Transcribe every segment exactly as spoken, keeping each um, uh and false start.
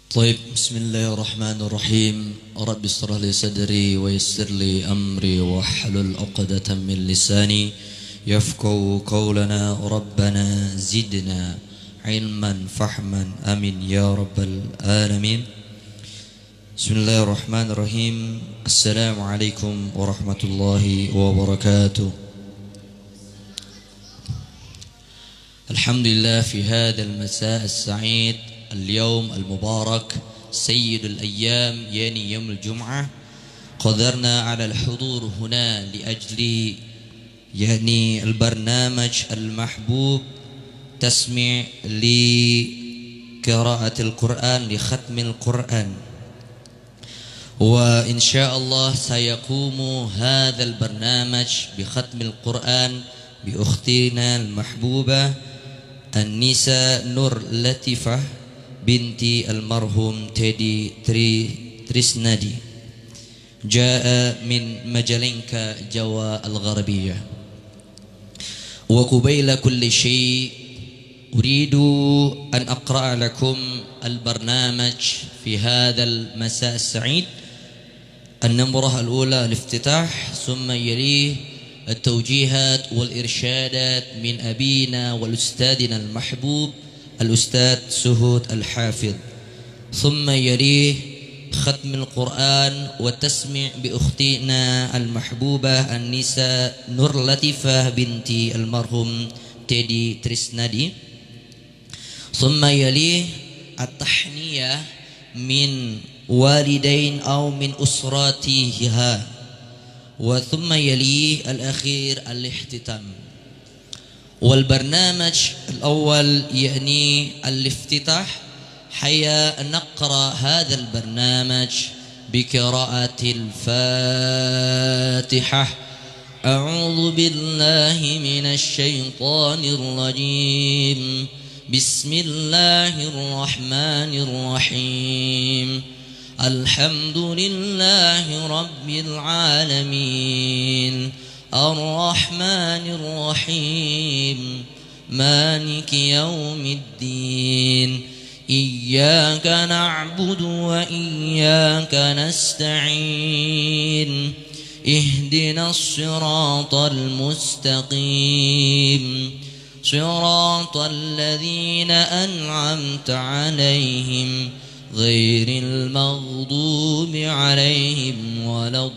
طيب بسم الله الرحمن الرحيم رب اشرح لي صدري ويسر لي أمري واحلل عقدة من لساني يفقهوا قولنا ربنا زدنا علما فهما آمين يا رب العالمين. بسم الله الرحمن الرحيم. السلام عليكم ورحمة الله وبركاته. الحمد لله في هذا المساء السعيد اليوم المبارك سيد الأيام يعني يوم الجمعة قدرنا على الحضور هنا لأجل يعني البرنامج المحبوب تسمع لقراءة القرآن لختم القرآن، وإن شاء الله سيقوم هذا البرنامج بختم القرآن بأختنا المحبوبة النساء نور لطيفة بنت المرحوم تيدي تري تريسنادي، جاء من مجلنكا جوا الغربية. وقبيل كل شيء أريد أن أقرأ لكم البرنامج في هذا المساء السعيد. النمرة الأولى الافتتاح، ثم يليه التوجيهات والإرشادات من أبينا والأستاذنا المحبوب الأستاذ سهود الحافظ، ثم يليه ختم القرآن وتسمع بأختنا المحبوبة النساء نور لطيفة بنت المرحوم تيدي تريسنادي، ثم يليه التحنية من والدين أو من أسراتها، وثم يليه الأخير الاختتام. والبرنامج الأول يعني الافتتاح، حيا نقرأ هذا البرنامج بقراءة الفاتحة. أعوذ بالله من الشيطان الرجيم، بسم الله الرحمن الرحيم. الحمد لله رب العالمين الرحمن الرحيم مالك يوم الدين، إياك نعبد وإياك نستعين، اهدنا الصراط المستقيم صراط الذين أنعمت عليهم غير المغضوب عليهم ولا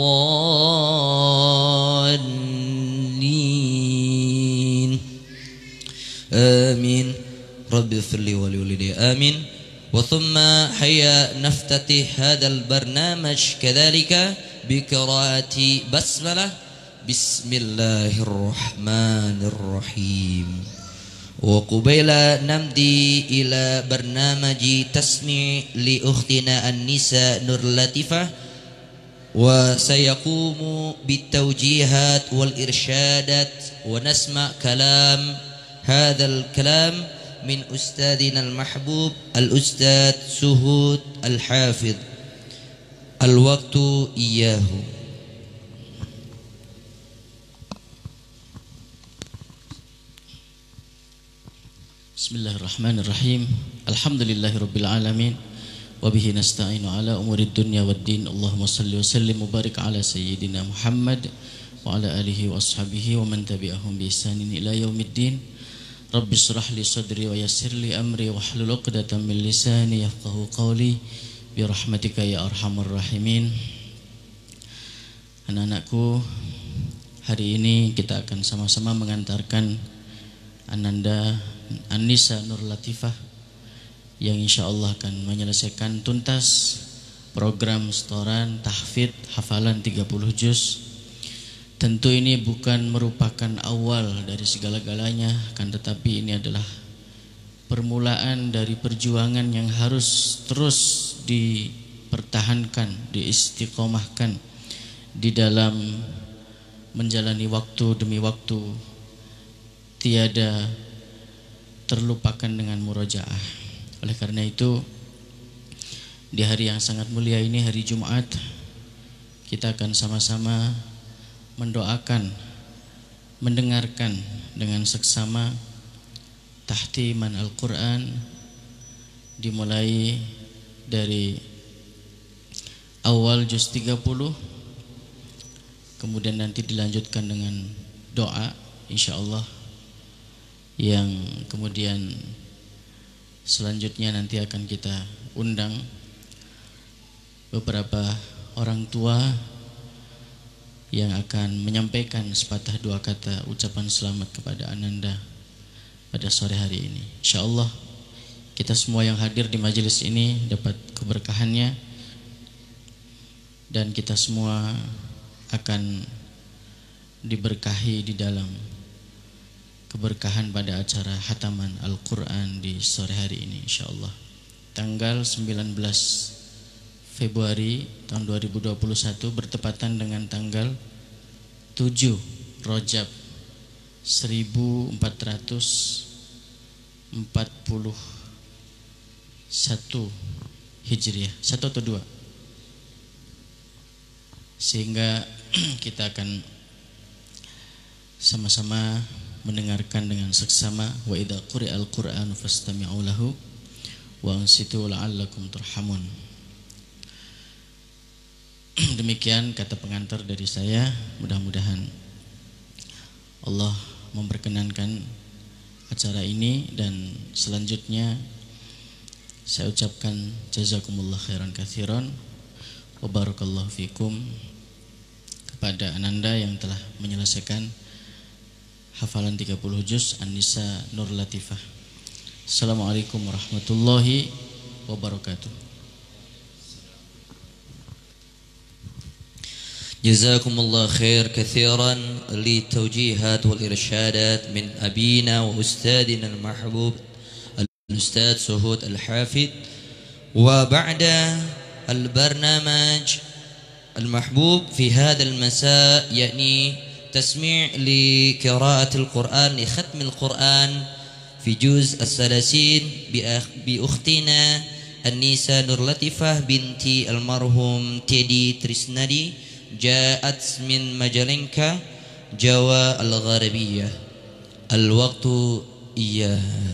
الضالين آمين. رب اغفر لي ولوالدي آمين. وثم هيا نفتتح هذا البرنامج كذلك بقراءة بسملة. بسم الله الرحمن الرحيم. وقبيل نمضي إلى برنامج تسمع لأختنا النساء نور لطيفة، وسيقوم بالتوجيهات والإرشادات، ونسمع كلام هذا الكلام من أستاذنا المحبوب الأستاذ سهود الحافظ. الوقت إياه. بسم الله الرحمن الرحيم. الحمد لله رب العالمين وبه نستعين على أمور الدنيا والدين. اللهم صل وسلم وبارك على سيدنا محمد وعلى آله وأصحابه ومن تبعهم بإحسان إلى يوم الدين. رب اشرح لي صدري ويسر لي أمري واحلل عقدة من لساني يفقهوا قولي برحمتك يا أرحم الراحمين. Anak-anakku, hari ini kita akan sama-sama mengantarkan Ananda Anissa Nur Latifah yang insya Allah akan menyelesaikan tuntas program setoran tahfidz hafalan tiga puluh juz. Tentu ini bukan merupakan awal dari segala-galanya, akan tetapi ini adalah permulaan dari perjuangan yang harus terus dipertahankan, diistiqomahkan di dalam menjalani waktu demi waktu, tiada terlupakan dengan murojaah. Oleh karena itu, di hari yang sangat mulia ini, hari Jumat, kita akan sama-sama mendoakan, mendengarkan dengan seksama tahtiman Al-Quran dimulai dari awal juz tiga puluh, kemudian nanti dilanjutkan dengan doa insyaallah, yang kemudian selanjutnya nanti akan kita undang beberapa orang tua yang akan menyampaikan sepatah dua kata ucapan selamat kepada Ananda pada sore hari ini. Insyaallah kita semua yang hadir di majelis ini dapat keberkahannya, dan kita semua akan diberkahi di dalam keberkahan pada acara khataman Al-Quran di sore hari ini insyaallah. Tanggal sembilan belas Februari tahun dua ribu dua puluh satu bertepatan dengan tanggal tujuh Rajab seribu empat ratus empat puluh satu Hijriah, satu atau dua, sehingga kita akan sama-sama mendengarkan dengan seksama wa idza quri'al Qur'an fastami'u lahu wa ansitu la'allakum turhamun. Demikian kata pengantar dari saya. Mudah-mudahan Allah memperkenankan acara ini, dan selanjutnya saya ucapkan jazakumullah khairan katsiran wa barakallahu fikum kepada Ananda yang telah menyelesaikan hafalan tiga puluh juz An-Nisa Nur Latifah. Assalamualaikum warahmatullahi wabarakatuh. جزاكم الله خير كثيرا للتوجيهات والإرشادات من أبينا وأستاذنا المحبوب الأستاذ سهود الحافظ. وبعد البرنامج المحبوب في هذا المساء يعني تسميع لقراءة القرآن لختم القرآن في جزء الثلاثين بأختنا النيسة نور لطيفة بنت المرحوم تيدي تريسنادي، جاءت من مجلنكا جوا الغربية. الوقت إياها.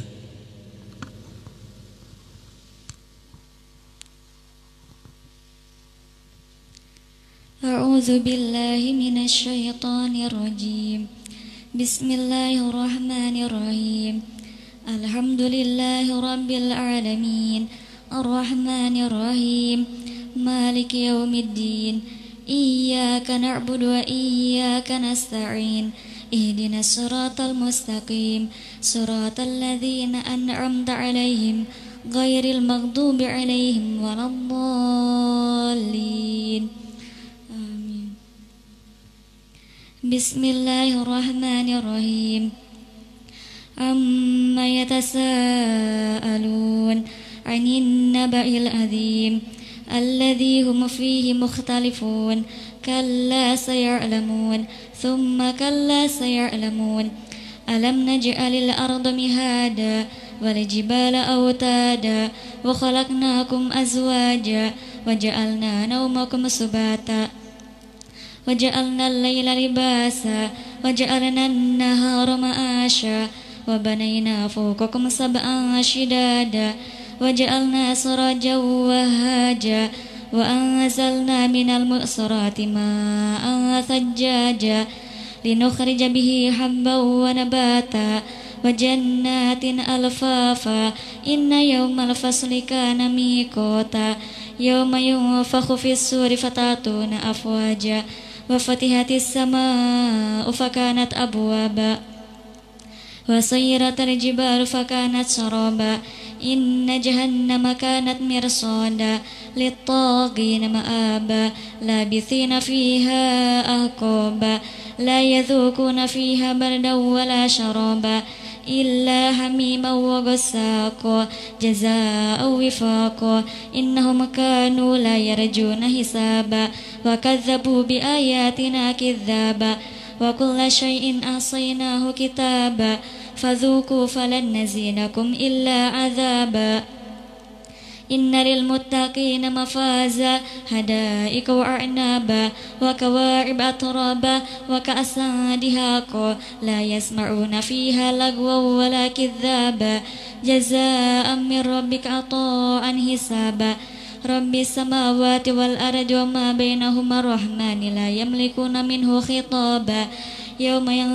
أعوذ بالله من الشيطان الرجيم. بسم الله الرحمن الرحيم. الحمد لله رب العالمين الرحمن الرحيم مالك يوم الدين إياك نعبد وإياك نستعين اهدنا الصراط المستقيم صراط الذين أنعمت عليهم غير المغضوب عليهم ولا الضالين آمين. بسم الله الرحمن الرحيم. عما يتساءلون عن النبأ العظيم الذي هم فيه مختلفون كلا سيعلمون ثم كلا سيعلمون ألم نجعل الأرض مهادا والجبال أوتادا وخلقناكم أزواجا وجعلنا نومكم سباتا وجعلنا الليل لباسا وجعلنا النهار معاشا وبنينا فوقكم سبعا شدادا وجعلنا سراجا وهاجا وأنزلنا من المعصرات ماء ثجاجا لنخرج به حبا ونباتا وجنات ألفافا إن يوم الفصل كان ميقاتا يوم ينفخ في الصور فتأتون أفواجا وفتحت السماء فكانت أبوابا وسيرت الجبال فكانت سرابا إن جهنم كانت مرصادا للطاغين مآبا لابثين فيها أحقابا لا يذوقون فيها بردا ولا شرابا إلا حميما وغساقا جزاء وفاقا إنهم كانوا لا يرجون حسابا وكذبوا بآياتنا كذابا وكل شيء أحصيناه كتابا فذوقوا فلن نزيدكم إلا عذابا إن للمتقين مفازا حدائق وأعنابا وكواعب أترابا وكأسا دهاقا لا يسمعون فيها لغوا ولا كذابا جزاء من ربك عطاء حسابا رب السماوات والأرض وما بينهما الرحمن لا يملكون منه خطابا يوم ين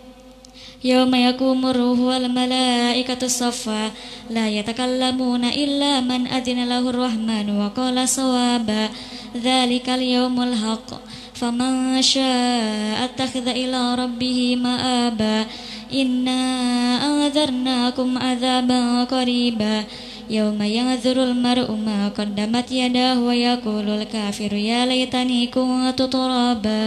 يوم يقوم الروح والملائكة صفا لا يتكلمون إلا من أذن له الرحمن وقال صوابا ذلك اليوم الحق فمن شاء اتخذ إلى ربه مآبا إنا أنذرناكم عذابا قريبا يوم ينظر المرء ما قدمت يداه ويقول الكافر يا ليتني كنت ترابا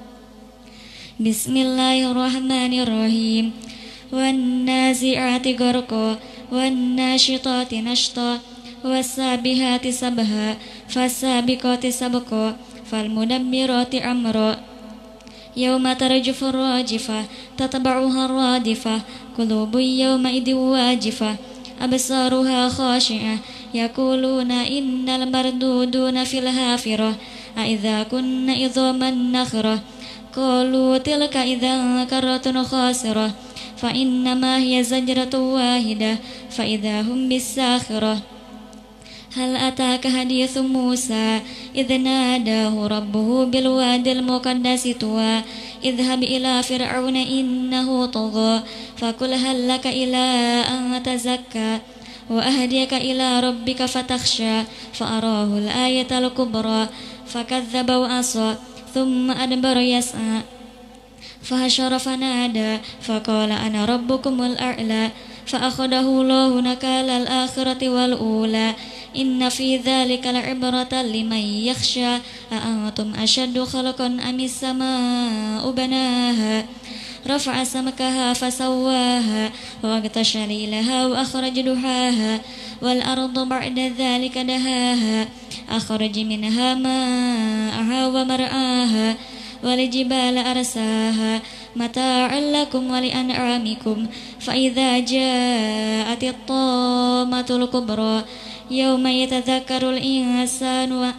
بسم الله الرحمن الرحيم والنازعات غرقا والناشطات نشطا والسابحات سبها فالسابقات سبقا فالمدبرات أمرا يوم ترجف الراجفة تتبعها الرادفة قلوب يومئذ واجفة أبصارها خاشعة يقولون إن المردودون في الحافرة أإذا كنا عظاما نخرة قالوا تلك إذا كرة خاسرة فإنما هي زجرة واحدة فإذا هم بالساخرة هل أتاك حديث موسى إذ ناداه ربه بالواد المقدس طوى اذهب إلى فرعون إنه طغى فقل هل لك إلى أن تزكى وأهديك إلى ربك فتخشى فأراه الآية الكبرى فكذب وعصى ثم أدبر يسعى فحشر فنادى فقال أنا ربكم الأعلى فأخذه الله نكال الآخرة والأولى إن في ذلك لعبرة لمن يخشى أأنتم أشد خلقا أم السماء بناها رفع سمكها فسواها وأغطش ليلها وأخرج دحاها والأرض بعد ذلك دهاها أخرج منها ماءها ومرعاها والجبال أرساها متاعا لكم ولأنعامكم فإذا جاءت الطامة الكبرى يوم يتذكر الإنسان و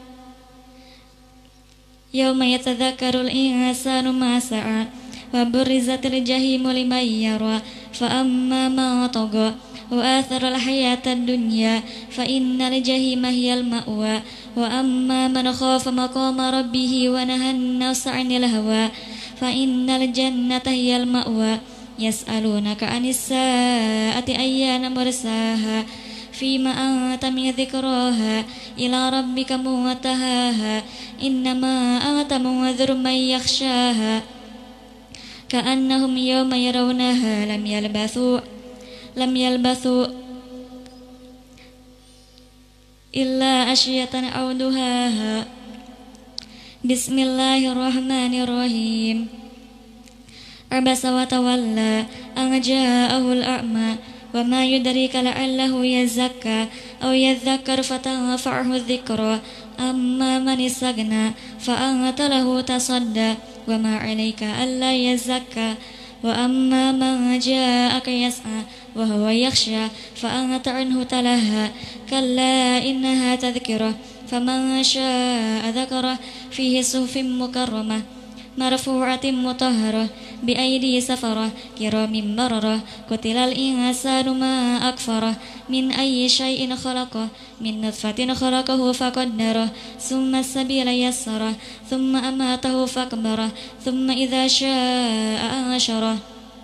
يوم يتذكر الإنسان ما سعى وبرزت الجحيم لمن يرى فأما من طغى وآثر الحياة الدنيا فإن الجحيم هي المأوى وأما من خاف مقام ربه ونهى النفس عن الهوى فإن الجنة هي المأوى يسألونك عن الساعة أيان مرساها فيما أنت من ذكراها إلى ربك منتهاها إنما أنت منذر من يخشاها كأنهم يوم يرونها لم يلبثوا لم يلبثوا إلا أشية أو ضحاها بسم الله الرحمن الرحيم عبس وتولى أن جاءه الأعمى وما يدريك لعله يزكى أو يذكر فتنفعه الذكرى أما من استغنى فأنت له تصدى وما عليك ألا يزكى وأما من جاءك يسعى وهو يخشى فأنت عنه تلهى كلا إنها تذكرة فمن شاء ذكره فيه صحف مكرمة مرفوعة مطهرة بأيدي سفرة كرام بررة قتل الإنسان ما أكفره من أي شيء خلقه من نطفة خلقه فقدره ثم السبيل يسره ثم أماته فأكبره ثم إذا شاء أنشره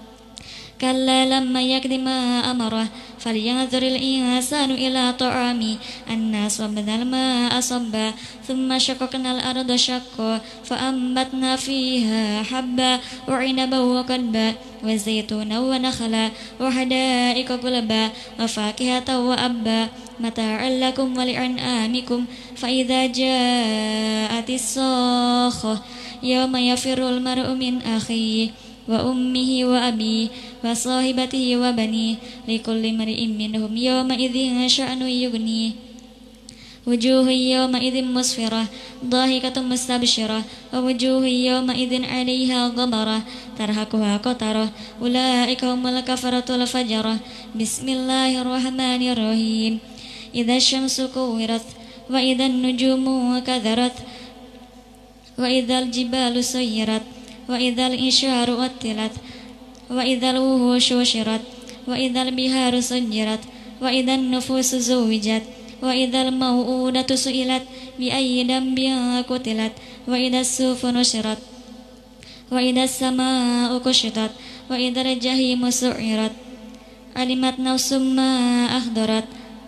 كلا لما يقض ما أمره فلينظر الإنسان إلى طعامه أنا صبنا الماء صبا ثم شققنا الأرض شقا فأنبتنا فيها حبا وعنبا وقضبا وزيتونا ونخلا وحدائق غلبا وفاكهة وأبا متاعا لكم ولأنعامكم فإذا جاءت الصاخة يوم يفر المرء من أخيه وأمه وأبيه وصاحبته وبنيه لكل امرئ منهم يومئذ شأن يغنيه وجوه يومئذ مسفرة ضاحكة مستبشرة ووجوه يومئذ عليها غبرة ترهقها قترة أولئك هم الكفرة الفجرة بسم الله الرحمن الرحيم إذا الشمس كورت وإذا النجوم كذرت وإذا الجبال سيرت وإذا الإشار أتلت وإذا الوحوش شرت وإذا البحار سجرت وإذا النفوس زوجت وإذا الموءودة سئلت بأي ذنب قتلت وإذا السفن نشرت وإذا السماء كشطت وإذا الجحيم سعرت علمت نفس ما أحضرت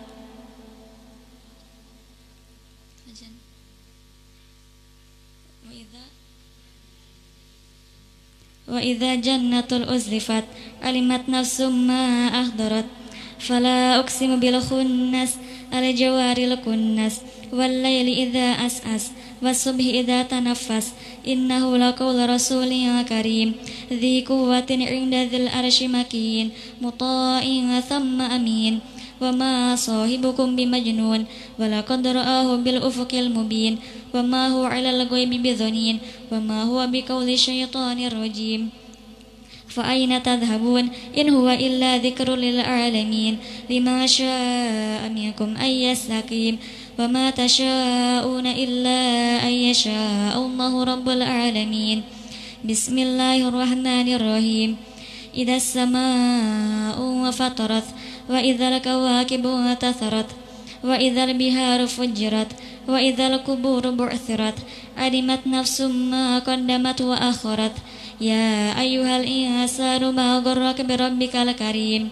وإذا جنة الأزلفت علمت نفس ما أحضرت فلا أقسم بالخنس الجوار الكنس والليل إذا أسأس والصبح إذا تنفس إنه لقول رسول كريم ذي قوة عند ذي العرش مكين مطاع ثم أمين وما صاحبكم بمجنون ولقد رآه بالأفق المبين وما هو على الغيب بظنين وما هو بقول الشيطان الرجيم فأين تذهبون إن هو إلا ذكر للعالمين لما شاء منكم أن يستقيم وما تشاءون إلا أن يشاء الله رب العالمين بسم الله الرحمن الرحيم إذا السماء فطرت وإذا الكواكب انتثرت وإذا البحار فجرت وإذا القبور بعثرت علمت نفس ما قدمت وأخرت يا أيها الإنسان ما غرك بربك الكريم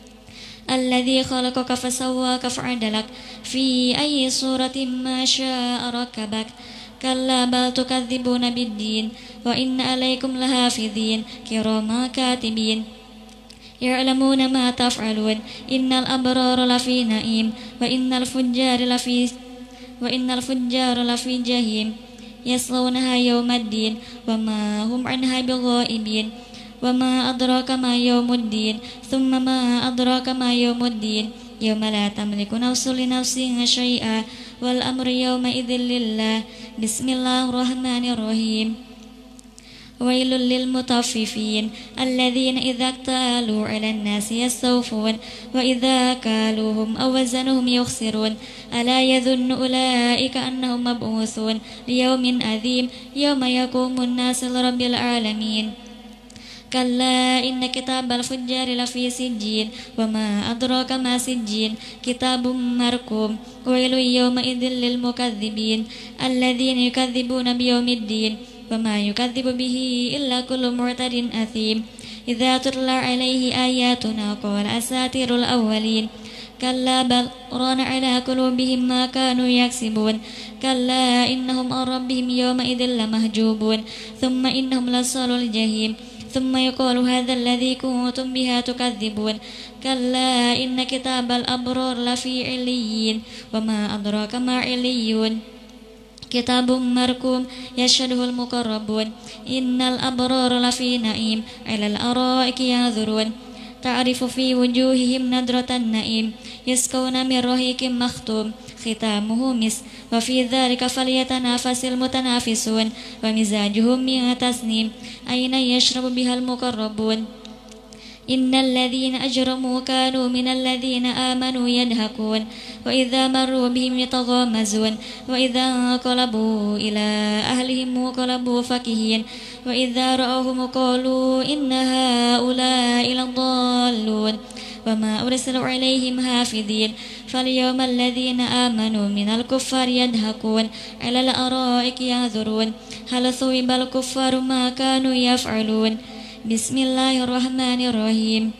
الذي خلقك فسواك فعدلك في أي صورة ما شاء ركبك كلا بل تكذبون بالدين وإن عليكم لحافظين كراما كاتبين يعلمون ما تفعلون إن الأبرار لفي نعيم وإن الفجار لفي وإن الفجار لفي جحيم يصلونها يوم الدين وما هم عنها بغائبين وما أدراك ما يوم الدين ثم ما أدراك ما يوم الدين يوم لا تملك نفس لنفس شيئا والأمر يومئذ لله بسم الله الرحمن الرحيم ويل للمطففين الذين إذا اكتالوا على الناس يستوفون وإذا كالوهم أو وزنهم يخسرون ألا يظن أولئك أنهم مبعوثون ليوم عظيم يوم يقوم الناس لرب العالمين كلا إن كتاب الفجار لفي سجين وما أدراك ما سجين كتاب مرقوم ويل يومئذ للمكذبين الذين يكذبون بيوم الدين وما يكذب به إلا كل معتد أثيم إذا تتلى عليه آياتنا قال أساطير الأولين كلا بل ران على قلوبهم ما كانوا يكسبون كلا إنهم عن ربهم يومئذ لمحجوبون ثم إنهم لصالوا الجحيم ثم يقول هذا الذي كنتم بها تكذبون كلا إن كتاب الأبرار لفي عليين وما أدراك ما عليون كتاب مرقوم يشهده المقربون إن الأبرار لفي نعيم على الأرائك ينظرون تعرف في وجوههم نضرة النعيم يسقون من رحيق مختوم ختامه مسك وفي ذلك فليتنافس المتنافسون ومزاجه من تسنيم أين يشرب بها المقربون إن الذين أجرموا كانوا من الذين آمنوا يضحكون وإذا مروا بهم يتغامزون وإذا انقلبوا إلى أهلهم انقلبوا فكهين وإذا رأوهم قالوا إن هؤلاء لضالون وما أرسلوا عليهم حافظين فاليوم الذين آمنوا من الكفار يضحكون على الأرائك ينظرون هل ثوب الكفار ما كانوا يفعلون بسم الله الرحمن الرحيم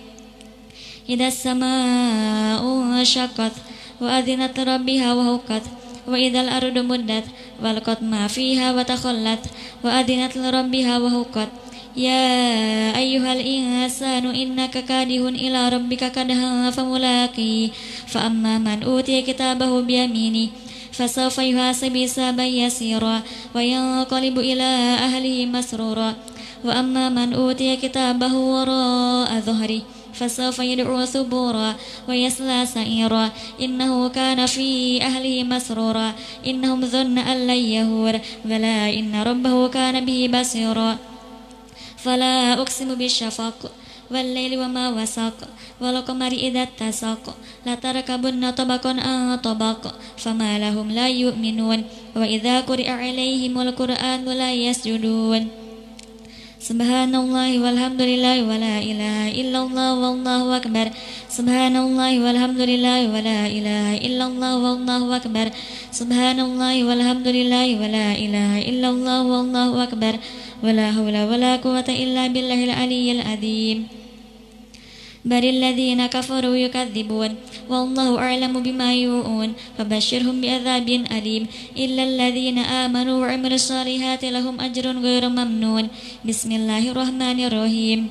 إذا السماء انشقت وأذنت ربها وهقت وإذا الأرض مدت والقت ما فيها وتخلت وأذنت لربها وهقت يا أيها الإنسان إنك كادح إلى ربك كدحا فملاقيه فأما من أوتي كتابه بيمينه فسوف يحاسب حسابا يسيرا وينقلب إلى أهله مسرورا وأما من أوتي كتابه وراء ظهره فسوف يدعو ثبورا ويصلى سعيرا إنه كان في أهله مسرورا إنهم ظن أن لن يهور بلى إن ربه كان به بصيرا فلا أقسم بالشفق والليل وما وسق والقمر إذا اتسق لتركبن طبقا عن طبق فما لهم لا يؤمنون وإذا قرئ عليهم القرآن لا يسجدون Subhanallah walhamdulillah wa la ilaha illallah wallahu akbar. Subhanallah walhamdulillah wa la ilaha illallah wallahu akbar. Subhanallah walhamdulillah wa la ilaha illallah wallahu akbar. Wala hawla wala quwwata illa billahil aliyyil azim. Baril ladzina kafaru yukadzibun wallahu a'lamu bima yu'un fabashshirhum bi'adzabin alim illa alladzina amanu wa 'amilus solihati lahum ajrun ghairu mamnun. Bismillahirrahmanirrahim.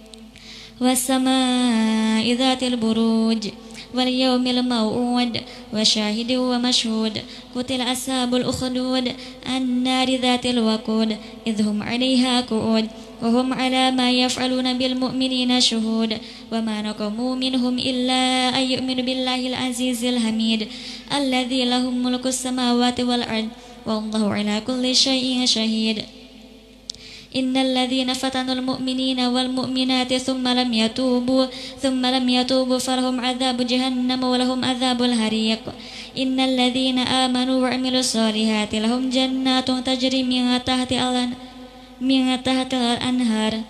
Was-samaa'i dzatil buruj wal yawmil maw'ud wa syahidin wa mashhud. Qutila ashabul ukhdud an-nari dzatil waqud idhum 'alaiha qu'ud wa hum 'ala ma yaf'aluna bil mu'minina shuhud. Wa ma naqamu minhum illa ay yu'minu billahil azizil hamid alladzi lahu mulkus samawati wal ard wallahu 'ala kulli syai'in syahid. Innal ladzina fatanul mu'minina wal mu'minati thumma lam yatubu thumma lam yatubu falahum 'adzabu jahannam wa lahum 'adzabul hariq. Innal ladzina amanu wa 'amilus solihati lahum jannatun tajri min tahtiha min tahtiha al-anhar.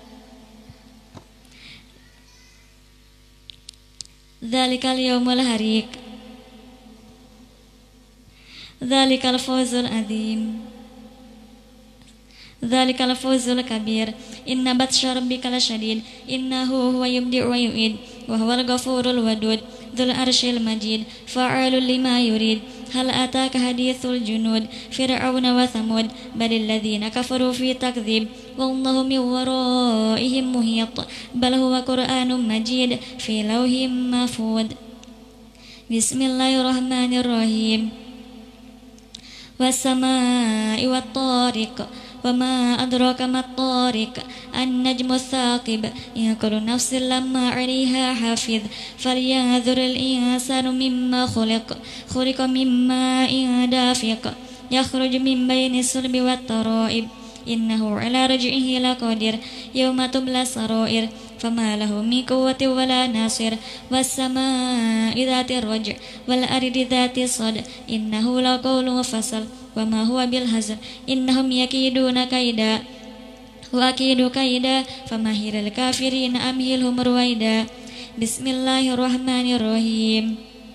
Dzalikal yawmul hariq. Dzalikal fawzul azim. Dzalikal fawzul kabir. Inna batsha rabbika lasyadid innahu huwa yubdi'u wa yu'id wa huwal ghafurul wadud dzul arsyil majid fa'alul lima yurid. Hal ataka hadithul junud fir'auna wa thamud balil ladzina kafaru fi takdzib wallahu min waraihim muhit bal huwa qur'anun majid fi lawhim mahfud. Bismillahirrahmanirrahim. Was-samaa'i wat-tariq wa ma adraka mat-tariq an-najmu ats-tsaqib in kullu nafsin lamma 'alayha hafiz falyanzuril insanu mimma khuliq khuliqa mimma in dafiq yakhruju min bayni sulbi wat-tara'ib innahu 'ala raj'ihi laqadir yawma tubla sarair fama lahu min quwwatin wala nasir. Was-samaa'i dzatir raj' wal ardi dzatis sad innahu laqawlun fasal wa ma huwa bil hazl innahum yakiduna kaida wa akidu kaida famahilil kafirin amhilhum ruwaida. Bismillahirrahmanirrahim.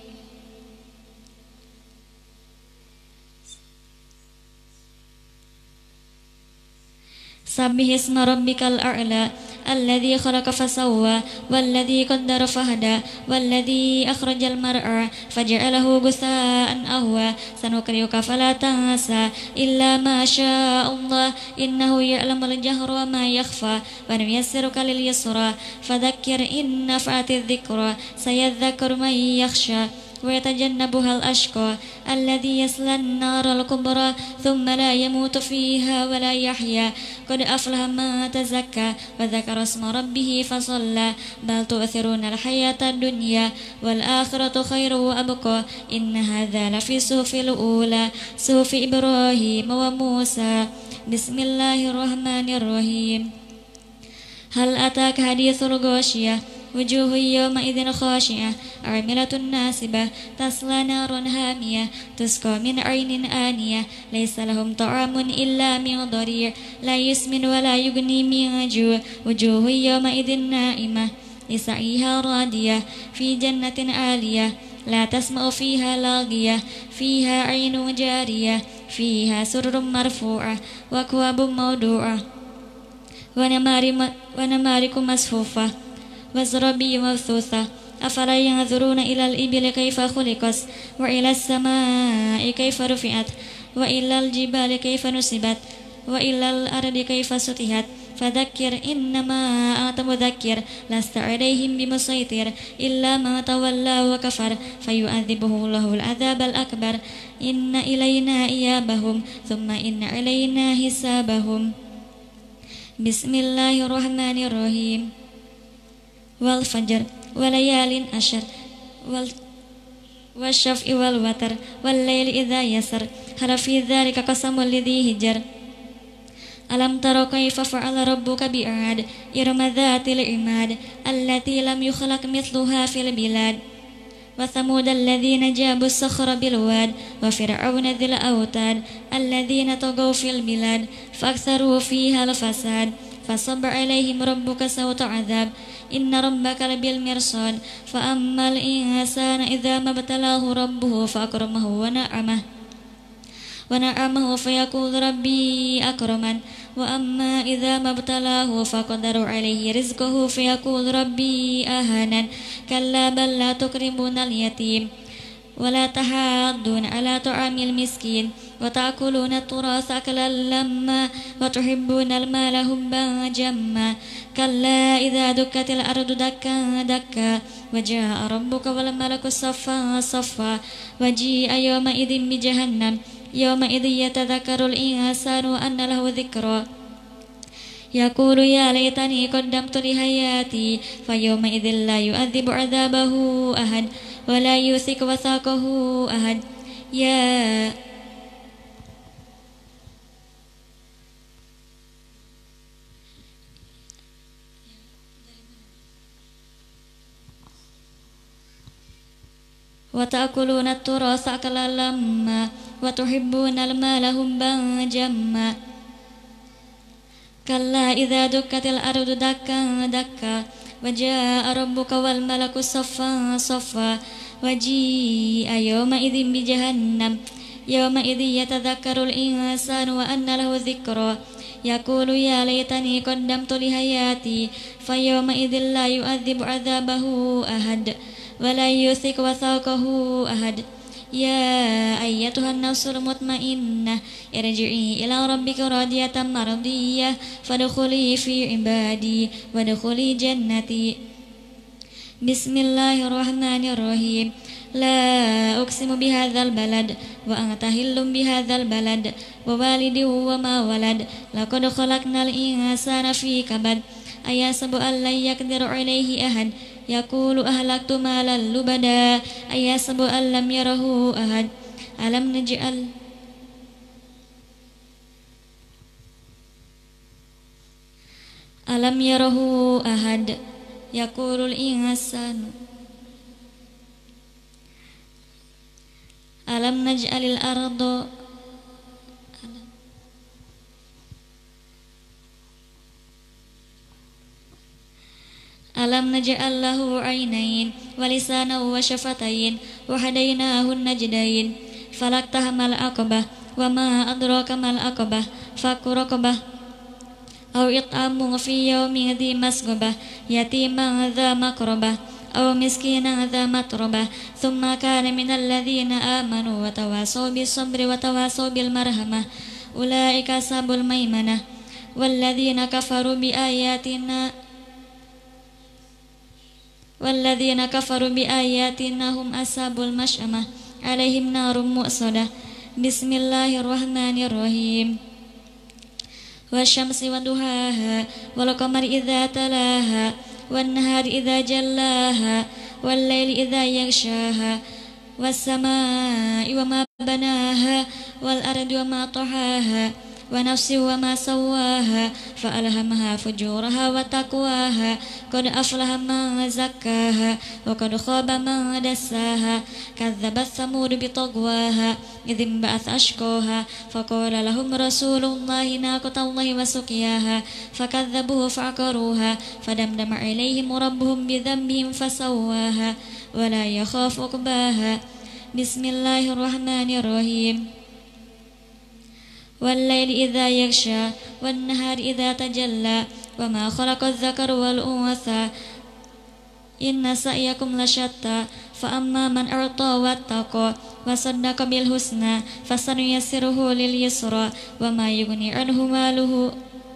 Sabbihisma rabbikal a'la alladzi khalaqa fasawwa walladzi qaddara fahada walladzi akhrajal mar'a faj'alahu ghusaa'an ahwa sanuqri'uka fala tansa illa ma syaa Allah innahu ya'lamul jahra wa ma yakhfa wa nuyassiruka lil yusra fadhakkir in nafa'atiz dhikra sayadhakkaru man yakhsha wa yatajannabuhal ashqa alladzi yaslan naral kubra thumma la yamutu fiha wa la yahya qad aflaha man tazakka wa dzakara isma rabbih fasalla bal tu'thiruna al-hayata ad-dunya wal akhiratu khairu wa abqa inna hadza la fi suhufil ula suhufi Ibrahim wa Musa. Bismillahirrahmanirrahim. Hal ataka hadithul ghasyiyah wujuhu yawma idzin khashi'ah 'amilatun nasibah tasla naran hamiyah tusqa min 'ainin aniyah laysa lahum ta'amun illa min dhari' la yusmin wa la yughni min ju' wujuhu yawma idzin na'imah lisa'iha radiyah fi jannatin 'aliyah la tasma'u fiha laghiyah fiha 'ainun jariyah fiha surrun marfu'ah wa akwabun mawdu'ah wa namariku masfufah wazrabi mabthutha afala yanzuruna ilal ibili kaifa khuliqat wa ilas samaa'i kaifa rufi'at wa ilal jibali kaifa nusibat wa ilal ardi kaifa sutihat fadzakkir innama anta mudzakkir lasta 'alaihim bimusaitir illa ma tawalla wa kafar fayu'adzibuhu Allahul 'adzabal akbar inna ilaina iyabahum thumma inna ilaina hisabahum. Bismillahirrahmanirrahim. Wal fajr walayalin ashar wal wasyaf'i wal watar wal layli idza yasar hal fi dzalika qasamul lidhi hijr. Alam tara kaifa fa'ala rabbuka bi'ad irama dzatil imad allati lam yukhlaq mithluha fil bilad wa thamud alladhina jabu as-sakhra bil wad wa fir'auna dzil awtad alladhina tagaw fil bilad fa'aktharu fiha al fasad فصب عليهم ربك سوط عذاب إن ربك لبالمرصاد فأما الإنسان إذا ما ابتلاه ربه فأكرمه ونعمه ونعمه فيقول ربي أكرمن وأما إذا ما ابتلاه فقدر عليه رزقه فيقول ربي أهانن كلا بل لا تكرمون اليتيم ولا تحاضون على طعام المسكين وتأكلون التراث أكلا لما وتحبون المال حبا جما كلا إذا دكت الأرض دكا دكا وجاء ربك والملك صفا صفا وجيء يومئذ بجهنم يومئذ يتذكر الإنسان وأن له ذكرى يقول يا ليتني قدمت لحياتي فيومئذ لا يؤذب عذابه أحد ولا يوثق وثاقه أحد يا وتأكلون التراث أكلا لما وتحبون المال حبا جما كلا إذا دكت الأرض دكا دكا وجاء ربك والملك صفا صفا وجيء يومئذ بجهنم يومئذ يتذكر الإنسان وأن له ذكرى يقول يا ليتني قدمت لحياتي فيومئذ لا يؤذب عذابه أحد ولا يوثق وثاقه أحد يا أيتها النفس المطمئنة ارجعي إلى ربك راضية مرضية فادخلي في عبادي وادخلي جنتي بسم الله الرحمن الرحيم لا أقسم بهذا البلد وأنت حل بهذا البلد ووالد وما ولد لقد خلقنا الإنسان في كبد أيحسب أن لن يقدر عليه أحد يقول أهلكت مالا لبدا أيحسب أن لم يره أحد ألم نجعل ألم يره أحد يقول الإنسان ألم نجعل الأرض ألم نجعل له عينين ولسانا وشفتين وهديناه النجدين فلاقتحم العقبة وما أدراك ما العقبة فك رقبة أو إطعام في يوم ذي مسغبة يتيما ذا مقربة أو مسكينا ذا متربة ثم كان من الذين آمنوا وتواصوا بالصبر وتواصوا بالمرحمة أولئك أصحاب الميمنة والذين كفروا بآياتنا والذين كفروا بآياتنا هم أصحاب المشأمة عليهم نار مؤصدة بسم الله الرحمن الرحيم والشمس وضحاها والقمر إذا تلاها والنهار إذا جلاها والليل إذا يغشاها والسماء وما بناها والأرض وما طحاها ونفس وما سواها فألهمها فجورها وتقواها قد أفلح من زكاها وقد خاب من دساها كذبت ثمود بطغواها إذ انبعث أشقاها فقال لهم رسول الله ناقة الله وسقياها فكذبوه فعقروها فدمدم عليهم ربهم بذنبهم فسواها ولا يخاف عقباها بسم الله الرحمن الرحيم والليل إذا يغشى والنهار إذا تجلى وما خلق الذكر والأنثى إن سعيكم لشتى فأما من أعطى واتقى وصدق بالحسنى فسنيسره لليسرى وما يغني عنه ماله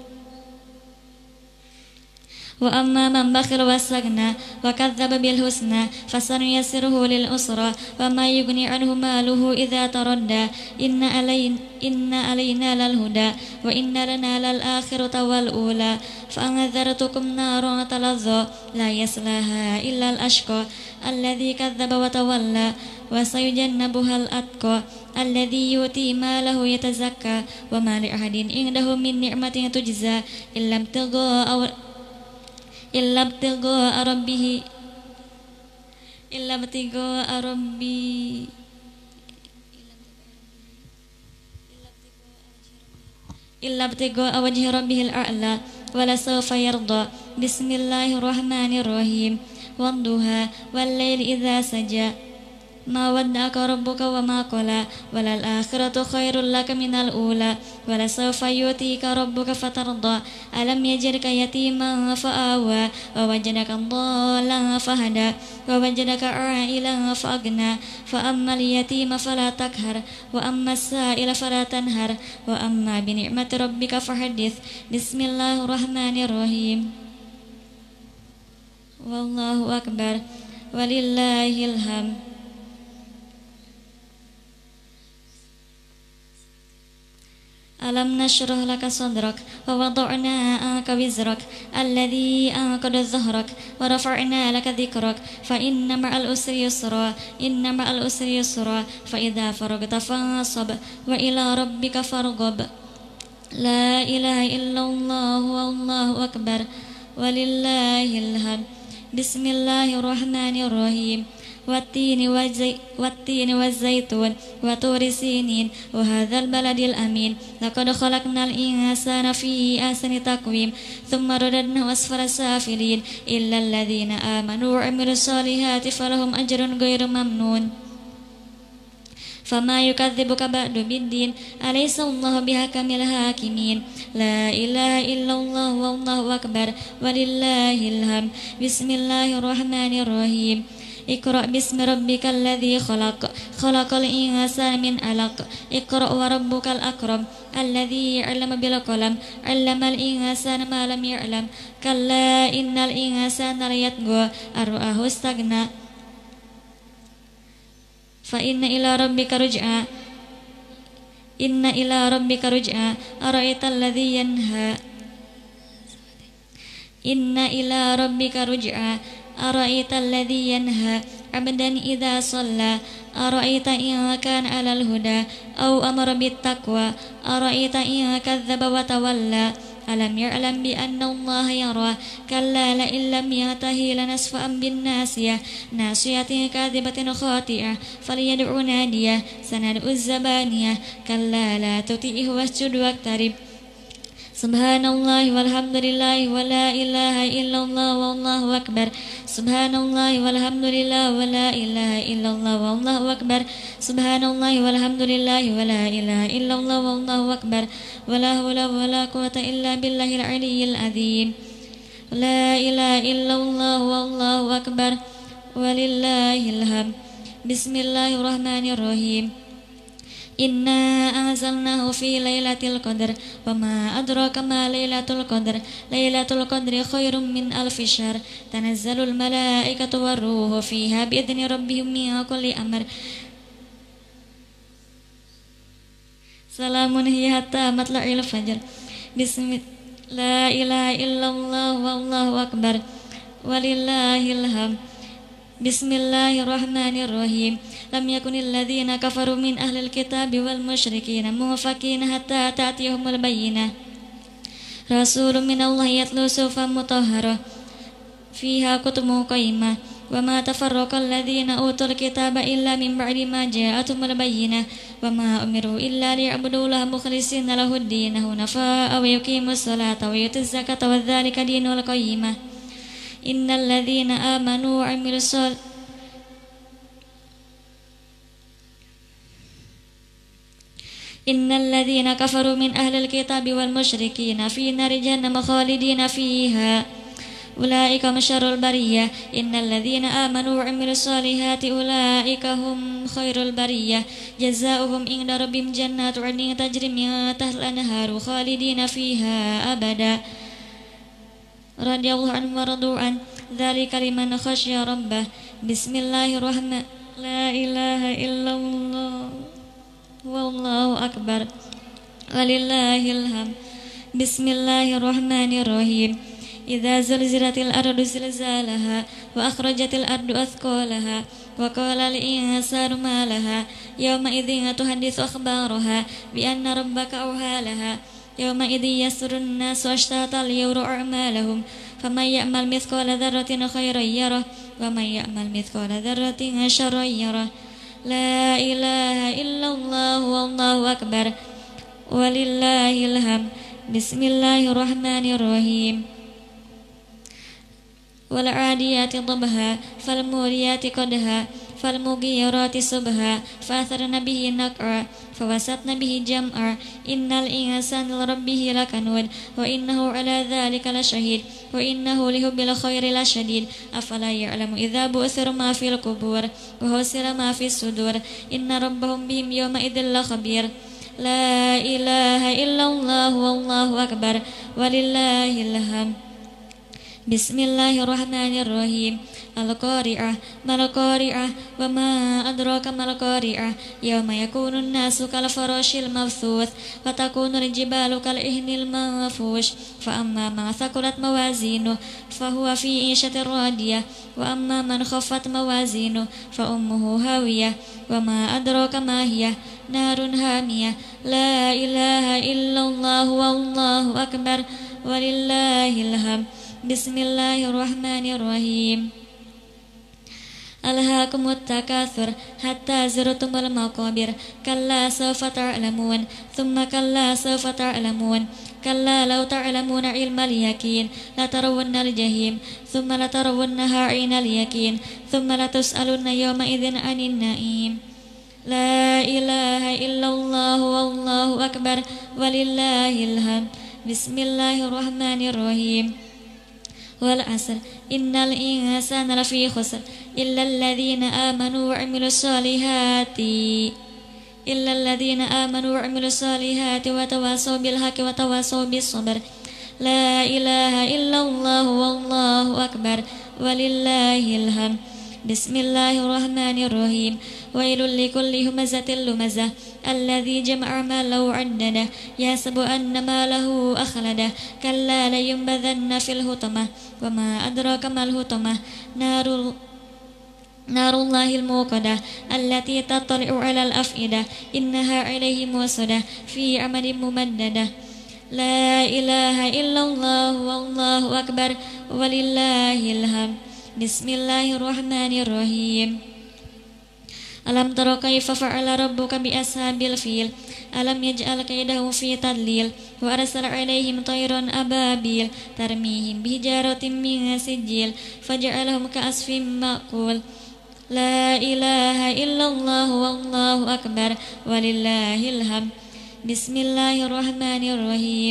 وأما من بخل واستغنى وكذب بالحسنى فسنيسره للعسرى وما يغني عنه ماله إذا تردى إن علينا إن علينا للهدى وإن لنا للآخرة والأولى فأنذرتكم نارا تلظى لا يصلاها إلا الأشقى الذي كذب وتولى وسيجنبها الأتقى الذي يؤتي ماله يتزكى وما لأحد عنده من نعمة تجزى إلا ابتغاء إلا ابتغاء ربه إلا ابتغاء ربي إلا ابتغاء وجه ربه الأعلى ولسوف يرضى بسم الله الرحمن الرحيم والضحى والليل إذا سجى ما ودعك ربك وما قلى وللآخرة خير لك من الأولى ولسوف يؤتيك ربك فترضى ألم يجدك يتيما فآوى ووجدك ضالا فهدى ووجدك عائلا فأغنى فأما اليتيم فلا تقهر وأما السائل فلا تنهر وأما بنعمة ربك فحدث بسم الله الرحمن الرحيم والله أكبر ولله الحمد. ألم نشرح لك صدرك ووضعنا عنك وزرك الذي أنقض ظهرك ورفعنا لك ذكرك فإن مع العسر يسرا إن مع العسر يسرا فإذا فرغت فانصب وإلى ربك فارغب لا إله إلا الله والله أكبر ولله الحمد. بسم الله الرحمن الرحيم والتين, والزي والتين والزيتون وطور سينين وهذا البلد الأمين لقد خلقنا الإنسان في أحسن تقويم ثم رددناه أسفل سافلين إلا الذين آمنوا وعملوا الصالحات فلهم أجر غير ممنون فما يكذبك بعد بالدين أليس الله بحكم الحاكمين لا إله إلا الله والله أكبر ولله الحمد. بسم الله الرحمن الرحيم اقرأ باسم ربك الذي خلق خلق الإنسان من علق اقرأ وربك الأكرم الذي علم بالقلم علم الإنسان ما لم يعلم كلا إن الإنسان ليطغى أن رآه استغنى فإن إلى ربك رجعا إن إلى ربك رجعا أرأيت الذي ينهى إن إلى ربك رجعا أرأيت الذي ينهى عبدا إذا صلى أرأيت إن كان على الهدى أو أمر بالتقوى أرأيت إن كذب وتولى ألم يعلم بأن الله يرى كلا لئن لم ينته لنسفعا بالناصية ناصية كاذبة خاطئة فليدع ناديه سندع الزبانية كلا لا تطيعه واسجد واقترب سبحان الله والحمد لله ولا إله إلا الله والله أكبر سبحان الله والحمد لله ولا إله إلا الله والله أكبر سبحان الله والحمد لله ولا إله إلا الله والله أكبر ولا حول ولا قوة إلا بالله العلي العظيم لا إله إلا الله والله أكبر ولله الحمد. بسم الله الرحمن الرحيم إنا أنزلناه في ليلة القدر وما أدراك ما ليلة القدر ليلة القدر خير من ألف شهر تنزل الملائكة والروح فيها بإذن ربهم من كل أمر سلام هي حتى مطلع الفجر. بسم لا إله إلا الله والله أكبر ولله الحمد. بسم الله الرحمن الرحيم لم يكن الذين كفروا من أهل الكتاب والمشركين منفكين حتى تأتيهم البينة رسول من الله يتلو صحفا مطهرة فيها كتب قيمة وما تفرق الذين أوتوا الكتاب إلا من بعد ما جاءتهم البينة وما أمروا إلا ليعبدوا الله مخلصين له الدين حنفاء ويقيموا الصلاة ويؤتوا الزكاة وذلك دين القيمة إن الذين آمنوا وعملوا الصالحات إن الذين كفروا من أهل الكتاب والمشركين في نار جهنم خالدين فيها أولئك هم شر البرية إن الذين آمنوا وعملوا الصالحات أولئك هم خير البرية جزاؤهم عند ربهم جنات عدن تجري من تحتها الأنهار خالدين فيها أبدا رضي الله عنهم ورضوا عنه ذلك لمن خشي ربه. بسم الله الرحمن لا إله إلا الله والله أكبر ولله الحمد. بسم الله الرحمن الرحيم إذا زلزلت الأرض زلزالها وأخرجت الأرض أثقالها وقال الإنسان ما لها يومئذ تحدث أخبارها بأن ربك أوحى لها يومئذ يسر الناس أشتاتا ليروا أعمالهم فمن يعمل مثقال ذرة خيرا يره ومن يعمل مثقال ذرة شرا يره لا إله إلا الله والله أكبر ولله الحمد. Bismillahirrahmanirrahim. والعاديات ضبها فالموريات قدها فالمغيرات صبها فأثرن به نقعا فوسطن به جمعا إن الإنسان لربه لكنود وإنه على ذلك لشهيد وإنه لحب الخير لشديد أفلا يعلم إذا بؤثر ما في القبور وحصل ما في الصدور إن ربهم بهم يومئذ لخبير لا إله إلا الله والله أكبر ولله الحمد. بسم الله الرحمن الرحيم. القارعة ما القارعة وما أدراك ما القارعة يوم يكون الناس كالفراش المبثوث وتكون الجبال كالعهن المنفوش فأما من ثقلت موازينه فهو في عيشة راضية وأما من خفت موازينه فأمه هاوية وما أدراك ما هي نار هامية لا إله إلا الله والله أكبر ولله الحمد. بسم الله الرحمن الرحيم. ألهاكم التكاثر حتى زرتم المقابر كلا سوف تعلمون ثم كلا سوف تعلمون كلا لو تعلمون علم اليقين لترون الجحيم ثم لترونها عين اليقين ثم لتسألن يومئذ عن النعيم. لا إله إلا الله والله أكبر ولله الحمد. بسم الله الرحمن الرحيم. والعصر إن الإنسان لفي خسر إلا الذين آمنوا وعملوا الصالحات إلا الذين آمنوا وعملوا الصالحات وتواصوا بالحق وتواصوا بالصبر. لا إله إلا الله والله أكبر ولله الحمد. بسم الله الرحمن الرحيم. ويل لكل همزة لمزة الذي جمع ماله وعدده يحسب أن ماله أخلده كلا لينبذن في الحطمة وما أدراك ما الحطمة نار نار الله الموقدة التي تطلع على الأفئدة إنها عليهم موصدة في عمد ممددة. لا إله إلا الله والله أكبر ولله الحمد. بسم الله الرحمن الرحيم. ألم تر كيف فعل ربك بأصحاب الفيل ألم يجعل كيدهم في تضليل وأرسل عليهم طيرا أبابيل ترميهم بحجارة من سجيل فجعلهم كعصف مأكول. لا إله إلا الله والله أكبر ولله الحمد. بسم الله الرحمن الرحيم.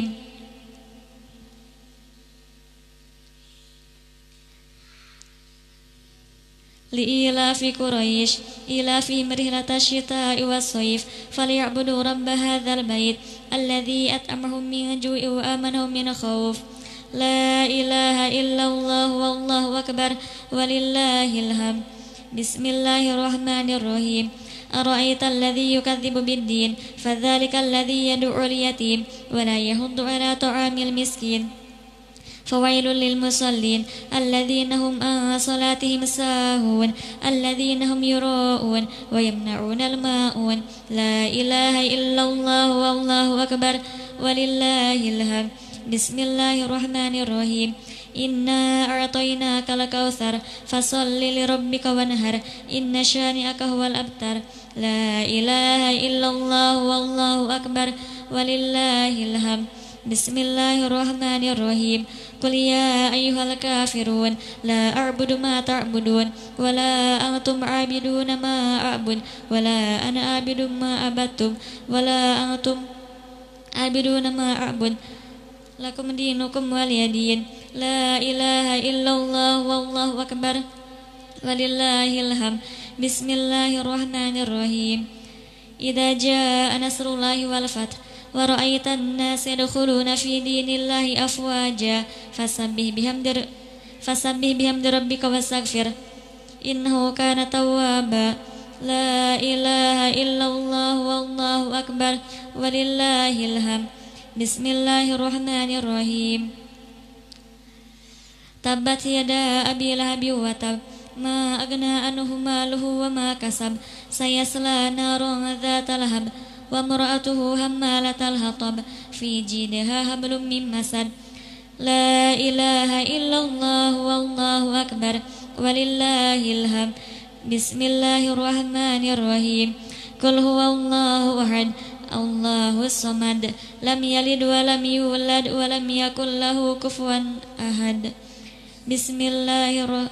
لإيلاف قريش إيلافهم رحلة الشتاء والصيف فليعبدوا رب هذا البيت الذي أطعمهم من جوع وآمنهم من خوف. لا إله إلا الله والله أكبر ولله الحمد. بسم الله الرحمن الرحيم. أرأيت الذي يكذب بالدين فذلك الذي يدعو اليتيم ولا يحض على طعام المسكين فويل للمصلين الذين هم عن صلاتهم ساهون الذين هم يراءون ويمنعون الماءون. لا إله إلا الله والله أكبر ولله الحمد. بسم الله الرحمن الرحيم. إنا أعطيناك الكوثر فصل لربك وانهر إن شانئك هو الأبتر. لا إله إلا الله والله أكبر ولله الحمد. بسم الله الرحمن الرحيم. قل يا أيها الكافرون لا أعبد ما تعبدون ولا أنتم عابدون ما أعبد ولا أنا عابد ما عبدتم ولا أنتم عابدون ما أعبد لكم دينكم ولي دين. لا إله إلا الله والله أكبر ولله الحمد. بسم الله الرحمن الرحيم. إذا جاء نصر الله والفتح ورأيت الناس يدخلون في دين الله أفواجا فسبح بحمد فسبح بحمد ربك واستغفر إنه كان توابا. لا إله إلا الله والله أكبر ولله الحمد. بسم الله الرحمن الرحيم. تبت يدا أبي لهب وتب ما أغنى عنه ماله وما كسب سيصلى نارا ذات لهب وامرأته حمالة الحطب في جيدها حبل من مسد. لا إله إلا الله والله أكبر ولله الحمد. بسم الله الرحمن الرحيم. قل هو الله أحد Allahus samad. Lam yalid wa lam yulad wa lam yakul lahu kufuwan ahad. Bismillahirrahmanirrahim.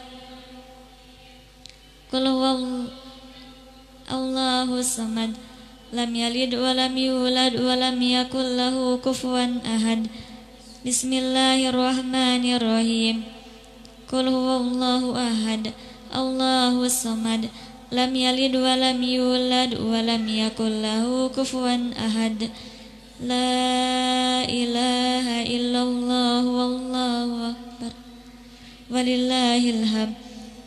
Qul huwallahu Allahus samad. Lam yalid wa lam yulad wa lam yakul lahu kufuwan ahad. Bismillahirrahmanirrahim. Qul huwallahu ahad. Allahus samad. Lam yalid wa lam yulad wa lam yakul lahu kufuwan ahad. La ilaha illallah wallahu akbar. Walillahil hamd.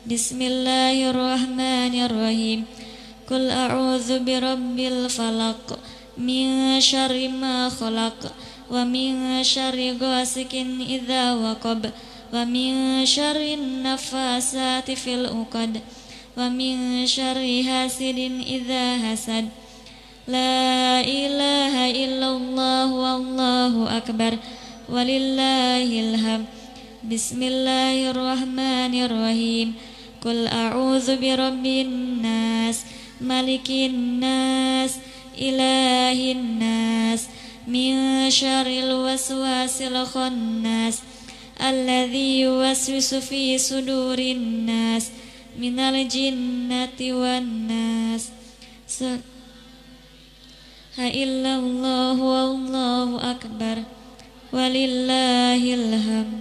Bismillahirrahmanirrahim. Qul a'udzu birabbil falaq min syarri ma khalaq wa min syarri ghasikin idza waqab wa min syarri nafasati fil uqad wa min syarri hasidin idza hasad. La ilaha illallah wallahu akbar. Walillahil hamd. Bismillahirrahmanirrahim. Qul a'udzu birabbin nas malikin nas ilahin nas min syarril waswasil khannas alladzi yuwaswisu fi sudurin nas minal jinnati wan nas. Ha illallah wallahu akbar. Walillahil hamd.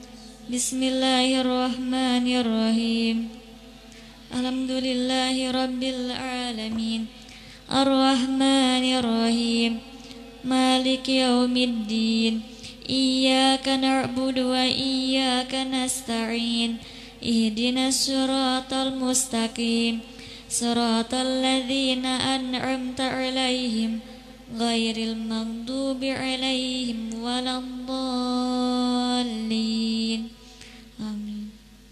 Bismillahirrahmanirrahim. Alhamdulillahi rabbil alamin. Ar-Rahmanir-Rahim. Maliki yaumiddin. Iyyaka na'budu wa iyyaka nasta'in. Ihdinas siratal mustaqim. Siratal ladzina an'amta 'alaihim ghairil maghdubi 'alaihim waladdallin. Amin.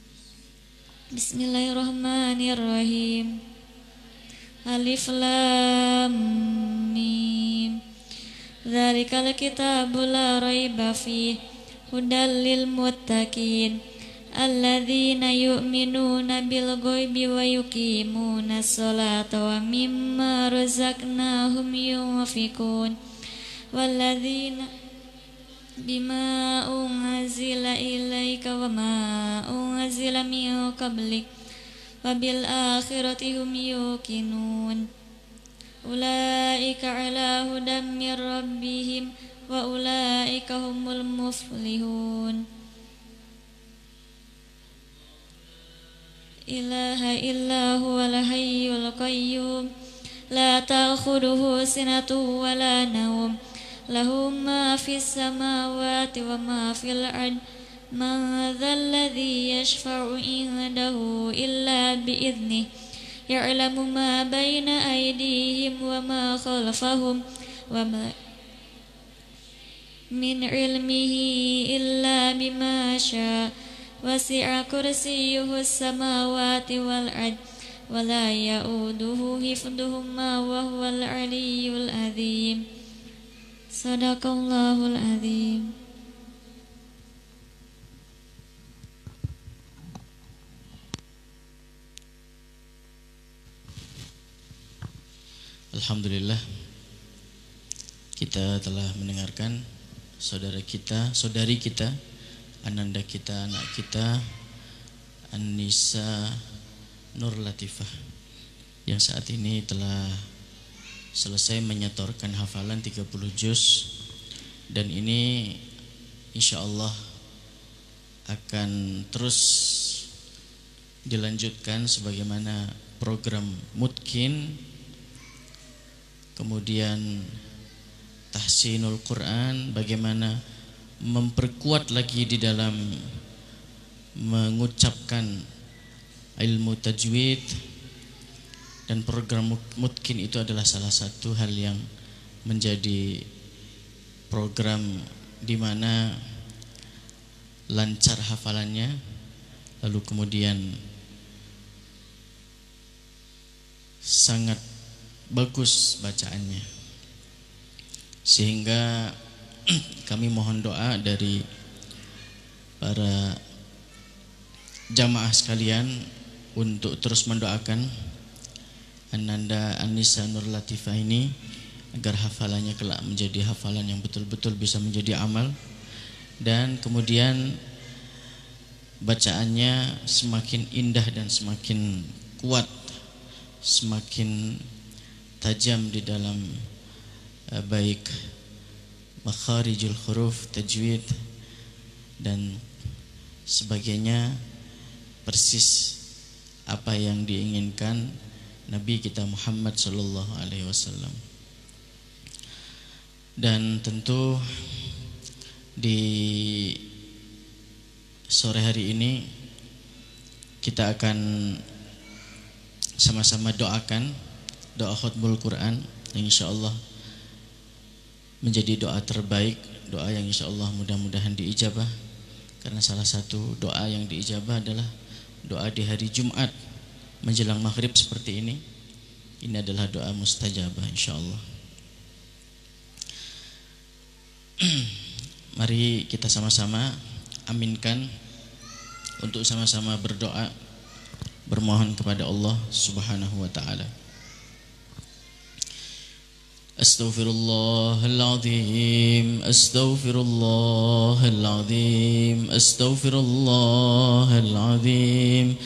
Bismillahirrahmanirrahim. Alif lam mim. Dzalikal kitabu la raiba fihi hudal lil muttaqin alladzina yu'minuna bil ghaibi wa yuqimuna sholata wa mimma razaqnahum yunfiqun walladzina bima unzila ilaika wa ma unzila min qablik wa bil akhirati hum yuqinun. Ulaika ala hudam mir rabbihim wa ulaika humul muflihun. Ilaha illa huwal hayyul qayyum la ta'khudhuhu sinatun wa la nawm lahu ma fis samawati wa ma fil ard. Man dhal ladzi yashfa'u indahu illa bi idnihi ya'lamu ma baina aydihim wa ma khalfahum wa ma min ilmihi illa bima syaa. Wasi'a kursiyyuhu as-samawati wal ard wa la ya'uduhu hifdhuhuma wa huwal 'aliyyul 'azim. Shadaqallahul 'azim. Alhamdulillah, kita telah mendengarkan saudara kita, saudari kita, ananda kita, anak kita, An-Nisa Nur Latifah, yang saat ini telah selesai menyetorkan hafalan tiga puluh juz, dan ini insya Allah akan terus dilanjutkan sebagaimana program Mutkin, kemudian tahsinul Quran, bagaimana memperkuat lagi di dalam mengucapkan ilmu tajwid, dan program Mutkin itu adalah salah satu hal yang menjadi program di mana lancar hafalannya, lalu kemudian sangat bagus bacaannya, sehingga kami mohon doa dari para jamaah sekalian untuk terus mendoakan Ananda An-Nisa Nur Latifah ini agar hafalannya kelak menjadi hafalan yang betul-betul bisa menjadi amal, dan kemudian bacaannya semakin indah dan semakin kuat, semakin tajam di dalam uh, baik makharijul huruf, tajwid dan sebagainya, persis apa yang diinginkan Nabi kita Muhammad sallallahu alaihi wasallam. Dan tentu di sore hari ini kita akan sama-sama doakan doa khutbul Quran yang insyaallah menjadi doa terbaik, doa yang insyaallah mudah-mudahan diijabah, karena salah satu doa yang diijabah adalah doa di hari Jumat menjelang maghrib seperti ini. Ini adalah doa mustajabah insyaallah. Mari kita sama-sama aminkan untuk sama-sama berdoa, bermohon kepada Allah Subhanahu wa taala. Astaghfirullahaladzim, astaghfirullahaladzim, astaghfirullahaladzim,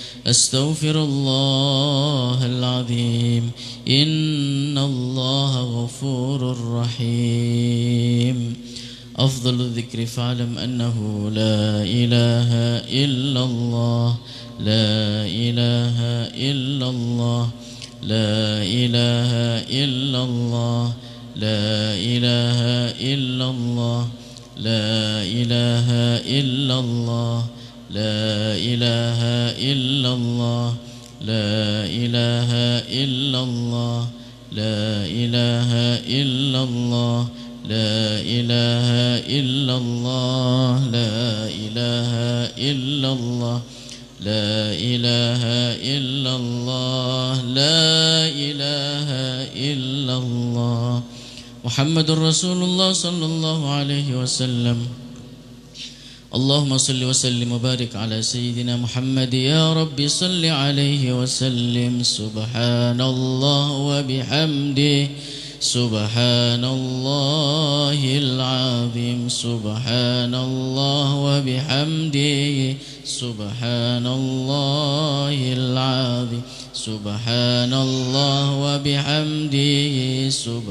astaghfirullahaladzim. Innallaha ghafurur rahim. Afdhalu dzikri fa'lam annahu la ilaha illallah, la ilaha illallah, la ilaha illallah, la ilaha illallah, la ilaha illallah, la ilaha illallah, la ilaha illallah, la ilaha illallah, la ilaha illallah, la ilaha illallah, la ilaha illallah, la ilaha illallah. Muhammadur Rasulullah sallallahu alaihi wasallam. Allahumma salli wa sallim wa barik ala sayyidina Muhammad, ya Rabbi salli alaihi wa sallim. Subhanallah wa bihamdihi, subhanallahil azim, subhanallah wa bihamdihi, subhanallahil azim, subhanallah wa bihamdihi,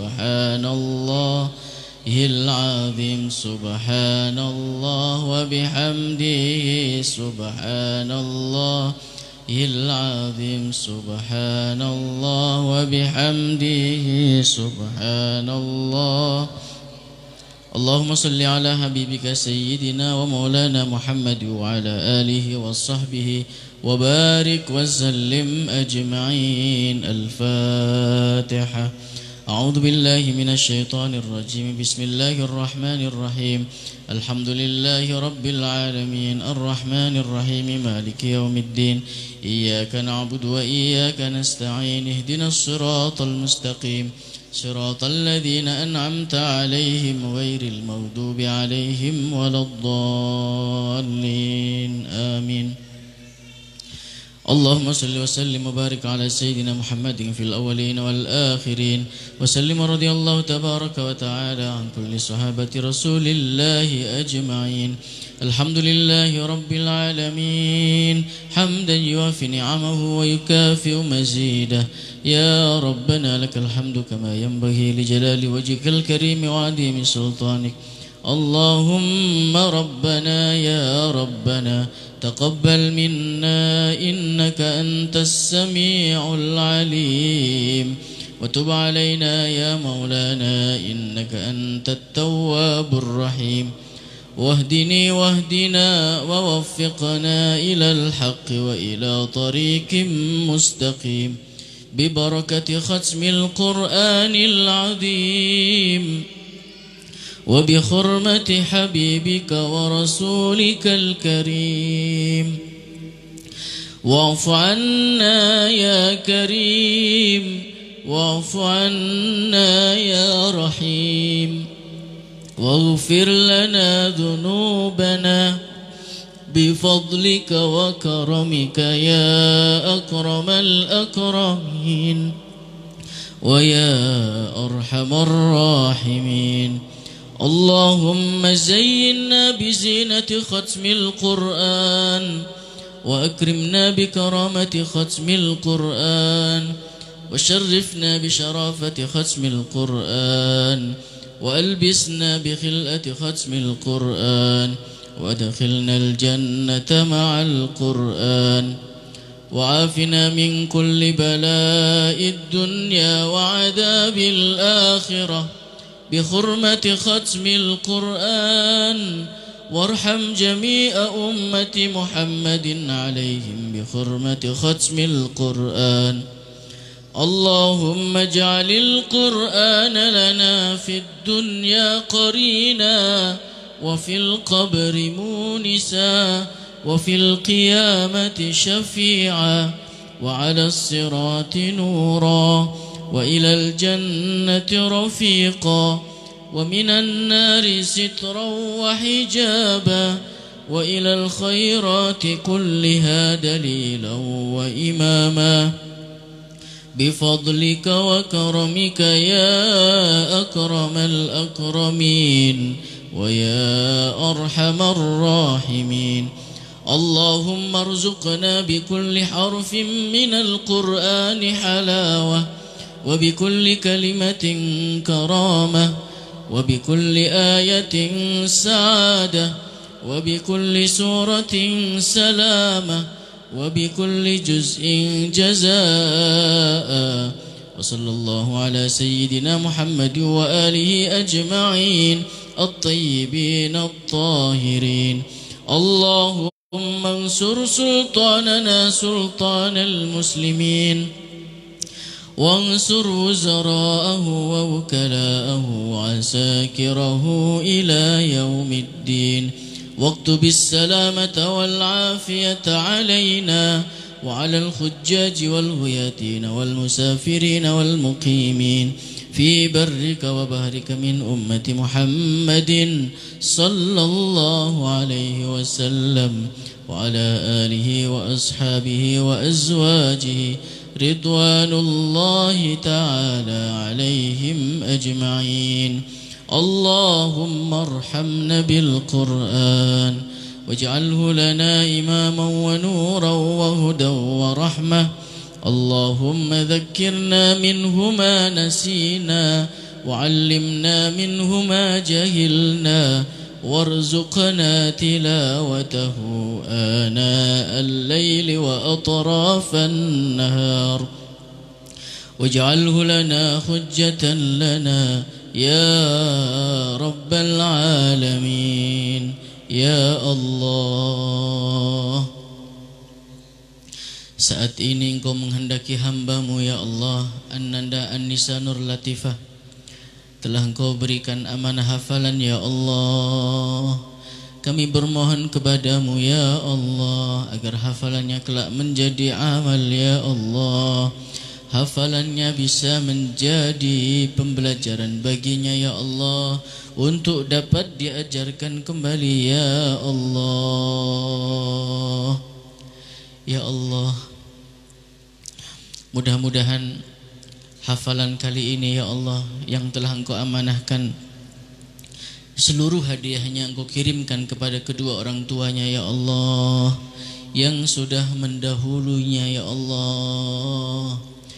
subhanallahil azim, subhanallah wa bihamdihi, subhanallah العظيم, subhanallah wa bihamdihi, subhanallah. Allahumma salli ala habibika sayyidina wa maulana Muhammad wa ala alihi wa sahbihi wa barik wa sallim ajma'in. Al-Fatiha. أعوذ بالله من الشيطان الرجيم. بسم الله الرحمن الرحيم. الحمد لله رب العالمين الرحمن الرحيم مالك يوم الدين. إياك نعبد وإياك نستعين. اهدنا الصراط المستقيم صراط الذين أنعمت عليهم غير المغضوب عليهم ولا الضالين. آمين. اللهم صل وسلم وبارك على سيدنا محمد في الأولين والآخرين، وسلم رضي الله تبارك وتعالى عن كل صحابة رسول الله أجمعين. الحمد لله رب العالمين حمدا يوافي نعمه ويكافئ مزيده. يا ربنا لك الحمد كما ينبغي لجلال وجهك الكريم وعظيم سلطانك. اللهم ربنا يا ربنا تقبل منا إنك أنت السميع العليم، وتب علينا يا مولانا إنك أنت التواب الرحيم. واهدني واهدنا ووفقنا إلى الحق وإلى طريق مستقيم ببركة ختم القرآن العظيم وبحرمة حبيبك ورسولك الكريم. واعف عنا يا كريم، واعف عنا يا رحيم، واغفر لنا ذنوبنا بفضلك وكرمك يا أكرم الأكرمين. ويا أرحم الراحمين. اللهم زينا بزينة ختم القرآن وأكرمنا بكرامة ختم القرآن وشرفنا بشرافة ختم القرآن وألبسنا بخلأة ختم القرآن وأدخلنا الجنة مع القرآن وعافنا من كل بلاء الدنيا وعذاب الآخرة بحرمة ختم القرآن وارحم جميع أمة محمد عليهم بحرمة ختم القرآن. اللهم اجعل القرآن لنا في الدنيا قرينا وفي القبر مونسا وفي القيامة شفيعا وعلى الصراط نورا وإلى الجنة رفيقا ومن النار سترا وحجابا وإلى الخيرات كلها دليلا وإماما بفضلك وكرمك يا أكرم الأكرمين ويا أرحم الراحمين. اللهم ارزقنا بكل حرف من القرآن حلاوة وبكل كلمة كرامة وبكل آية سعادة وبكل سورة سلامة وبكل جزء جزاء. وصلى الله على سيدنا محمد وآله أجمعين الطيبين الطاهرين. اللهم انصر سلطاننا سلطان المسلمين وانصر وزراءه ووكلاءه وعساكره إلى يوم الدين واكتب السلامة والعافية علينا وعلى الحجاج والغياتين والمسافرين والمقيمين في برك وبحرك من أمة محمد صلى الله عليه وسلم وعلى آله وأصحابه وأزواجه رضوان الله تعالى عليهم أجمعين. اللهم ارحمنا بالقرآن واجعله لنا إماما ونورا وهدى ورحمة. اللهم ذكرنا منه ما نسينا وعلمنا منه ما جهلنا وارزقنا تلاوته آناء الليل وأطراف النهار واجعله لنا حجة لنا يا رب العالمين يا Allah. Saat ini Engkau menghendaki hamba-Mu ya Allah, Ananda An-Nisa Nur Latifah, telah Engkau berikan amanah hafalan ya Allah. Kami bermohon kepadamu ya Allah agar hafalannya kelak menjadi amal ya Allah. Hafalannya bisa menjadi pembelajaran baginya ya Allah, untuk dapat diajarkan kembali ya Allah. Ya Allah, mudah-mudahan hafalan kali ini ya Allah yang telah Engkau amanahkan, seluruh hadiahnya Engkau kirimkan kepada kedua orang tuanya ya Allah, yang sudah mendahulunya ya Allah.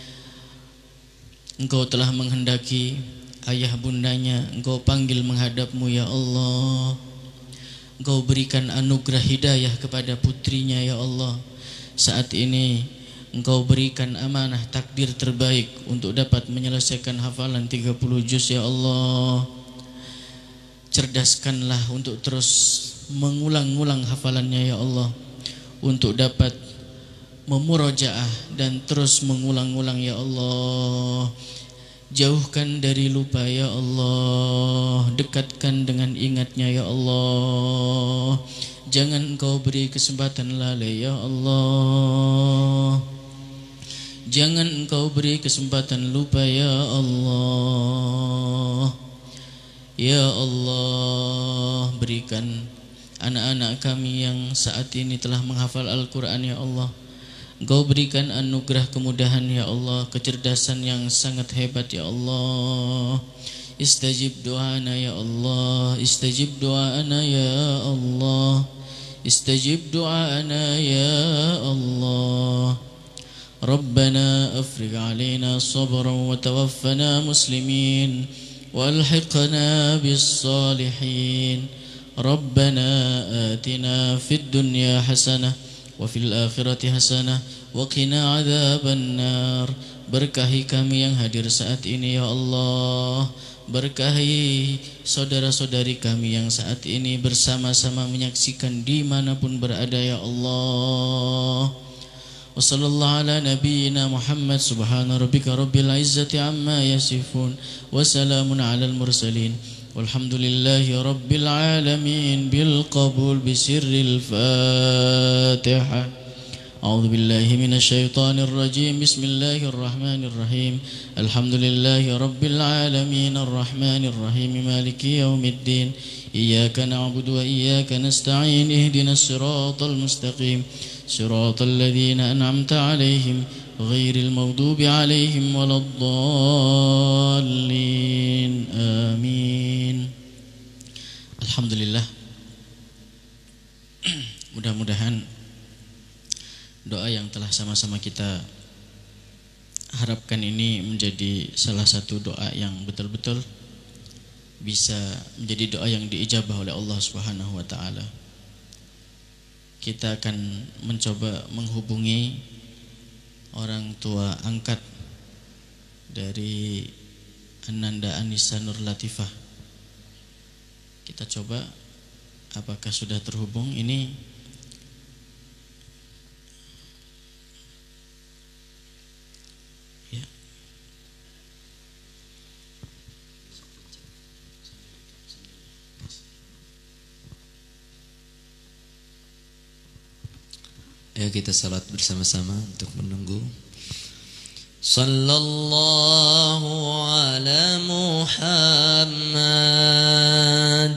Engkau telah menghendaki ayah bundanya, Engkau panggil menghadap-Mu ya Allah. Engkau berikan anugerah hidayah kepada putrinya ya Allah. Saat ini Engkau berikan amanah takdir terbaik untuk dapat menyelesaikan hafalan tiga puluh juz ya Allah. Cerdaskanlah untuk terus mengulang-ulang hafalannya ya Allah, untuk dapat memurojaah dan terus mengulang-ulang ya Allah. Jauhkan dari lupa ya Allah, dekatkan dengan ingatnya ya Allah. Jangan Engkau beri kesempatan lalai ya Allah. Jangan Engkau beri kesempatan lupa ya Allah. Ya Allah, berikan anak-anak kami yang saat ini telah menghafal Al-Quran ya Allah, Engkau berikan anugerah kemudahan ya Allah, kecerdasan yang sangat hebat ya Allah. Istajib doana ya Allah, istajib doana ya Allah, istajib doana ya Allah. Rabbana afrigh alaina sabran wa tawaffana muslimin walhiqna bis salihin. Rabbana atina fid dunya hasanah wa fil akhirati hasanah wa qina adzabannar. Berkahi kami yang hadir saat ini ya Allah, berkahi saudara-saudari kami yang saat ini bersama-sama menyaksikan dimanapun berada ya Allah. Wa sallallahu ala nabiyyina Muhammad subhana rabbika rabbil izzati amma yasifun wa salamun alal mursalin walhamdulillahi rabbil alamin bil qabul bisirril Fatihah. A'udzu billahi minasy syaithanir rajim. Bismillahir rahmanir rahim. Alhamdulillahi rabbil alamin arrahmanir rahim maliki yaumiddin. Iyyaka na'budu wa iyyaka nasta'in. Ihdinas siratal mustaqim. Siratal ladzina an'amta 'alaihim ghairil maghdubi 'alaihim waladdallin. Amin. Alhamdulillah. Mudah-mudahan doa yang telah sama-sama kita harapkan ini menjadi salah satu doa yang betul-betul bisa menjadi doa yang diijabah oleh Allah Subhanahu wa taala. Kita akan mencoba menghubungi orang tua angkat dari Ananda Anissa Nur Latifah. Kita coba apakah sudah terhubung ini. Ya. Ayo kita salat bersama-sama untuk menunggu. Sallallahu ala Muhammad,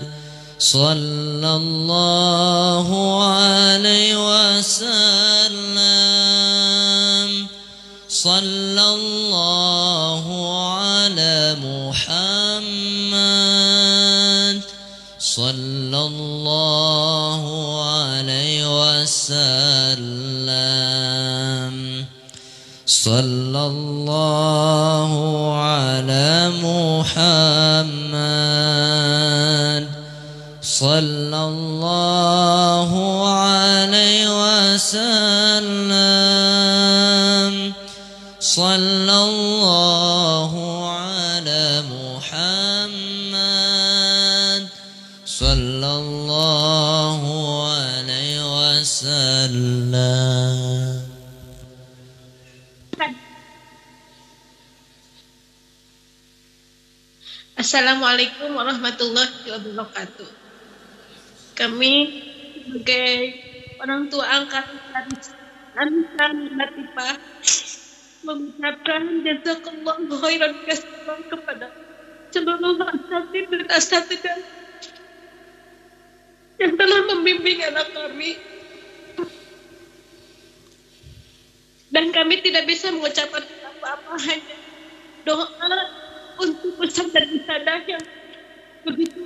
sallallahu alaihi wasallam, sallallahu ala Muhammad, sallallahu alaihi wasallam, sallallahu ala Muhammad, sallallahu alaihi wasallam, sallallahu ala Muhammad, sallallahu alaihi wasallam. Assalamualaikum warahmatullahi wabarakatuh. Kami sebagai orang tua angkat dari Anissa Nur Latifah mengucapkan jazakallahu khairan katsiran kepada seluruh asatidz dan asatidzah yang telah membimbing anak kami, dan kami tidak bisa mengucapkan apa-apa, hanya doa untuk pesan dan ibadah yang begitu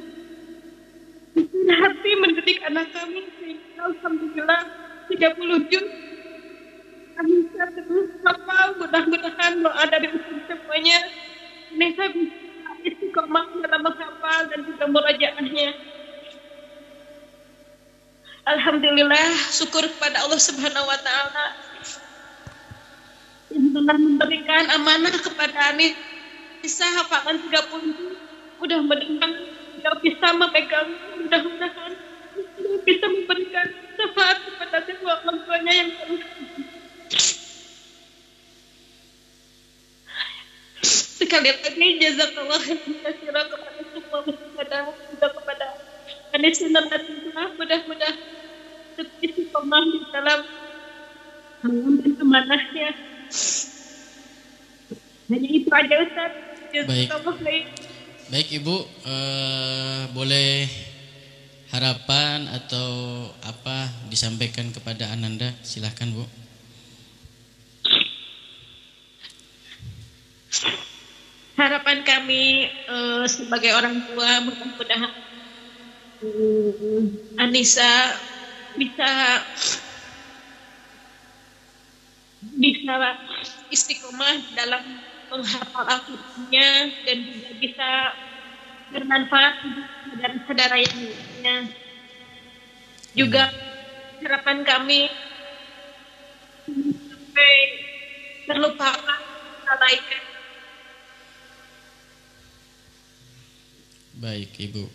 hati mendidik anak kami, sehingga alhamdulillah tiga puluh juz kami bisa terus hafal. Mudah-mudahan doa dari semuanya Nisa bisa istiqomah dalam menghafal dan juga murajaahnya. Alhamdulillah, syukur kepada Allah Subhanahu wa taala yang telah memberikan amanah kepada Anissa hafalan tiga puluh. Mudah-mudahan beliau bisa memegang, mudah-mudahan beliau bisa memberikan syafaat kepada kedua orang tuanya yang telah. Sekali lagi jazakallah khairan kepada semua kepada juga kepada Anissa Nur Latifah. Mudah-mudahan tetap istiqomah di dalam mengambil amanahnya. Hanya itu aja Ustaz. Baik. Baik Ibu, uh, boleh harapan atau apa disampaikan kepada Ananda? Silahkan Bu. harapan kami uh, sebagai orang tua, mudah-mudahan um, Anissa bisa bisa istiqomah dalam menghafal Al-Qur'annya dan juga bisa bermanfaat untuk saudara-saudara yang lainnya. Juga harapan kami sampai terlupakan kebaikan. Baik, Ibu.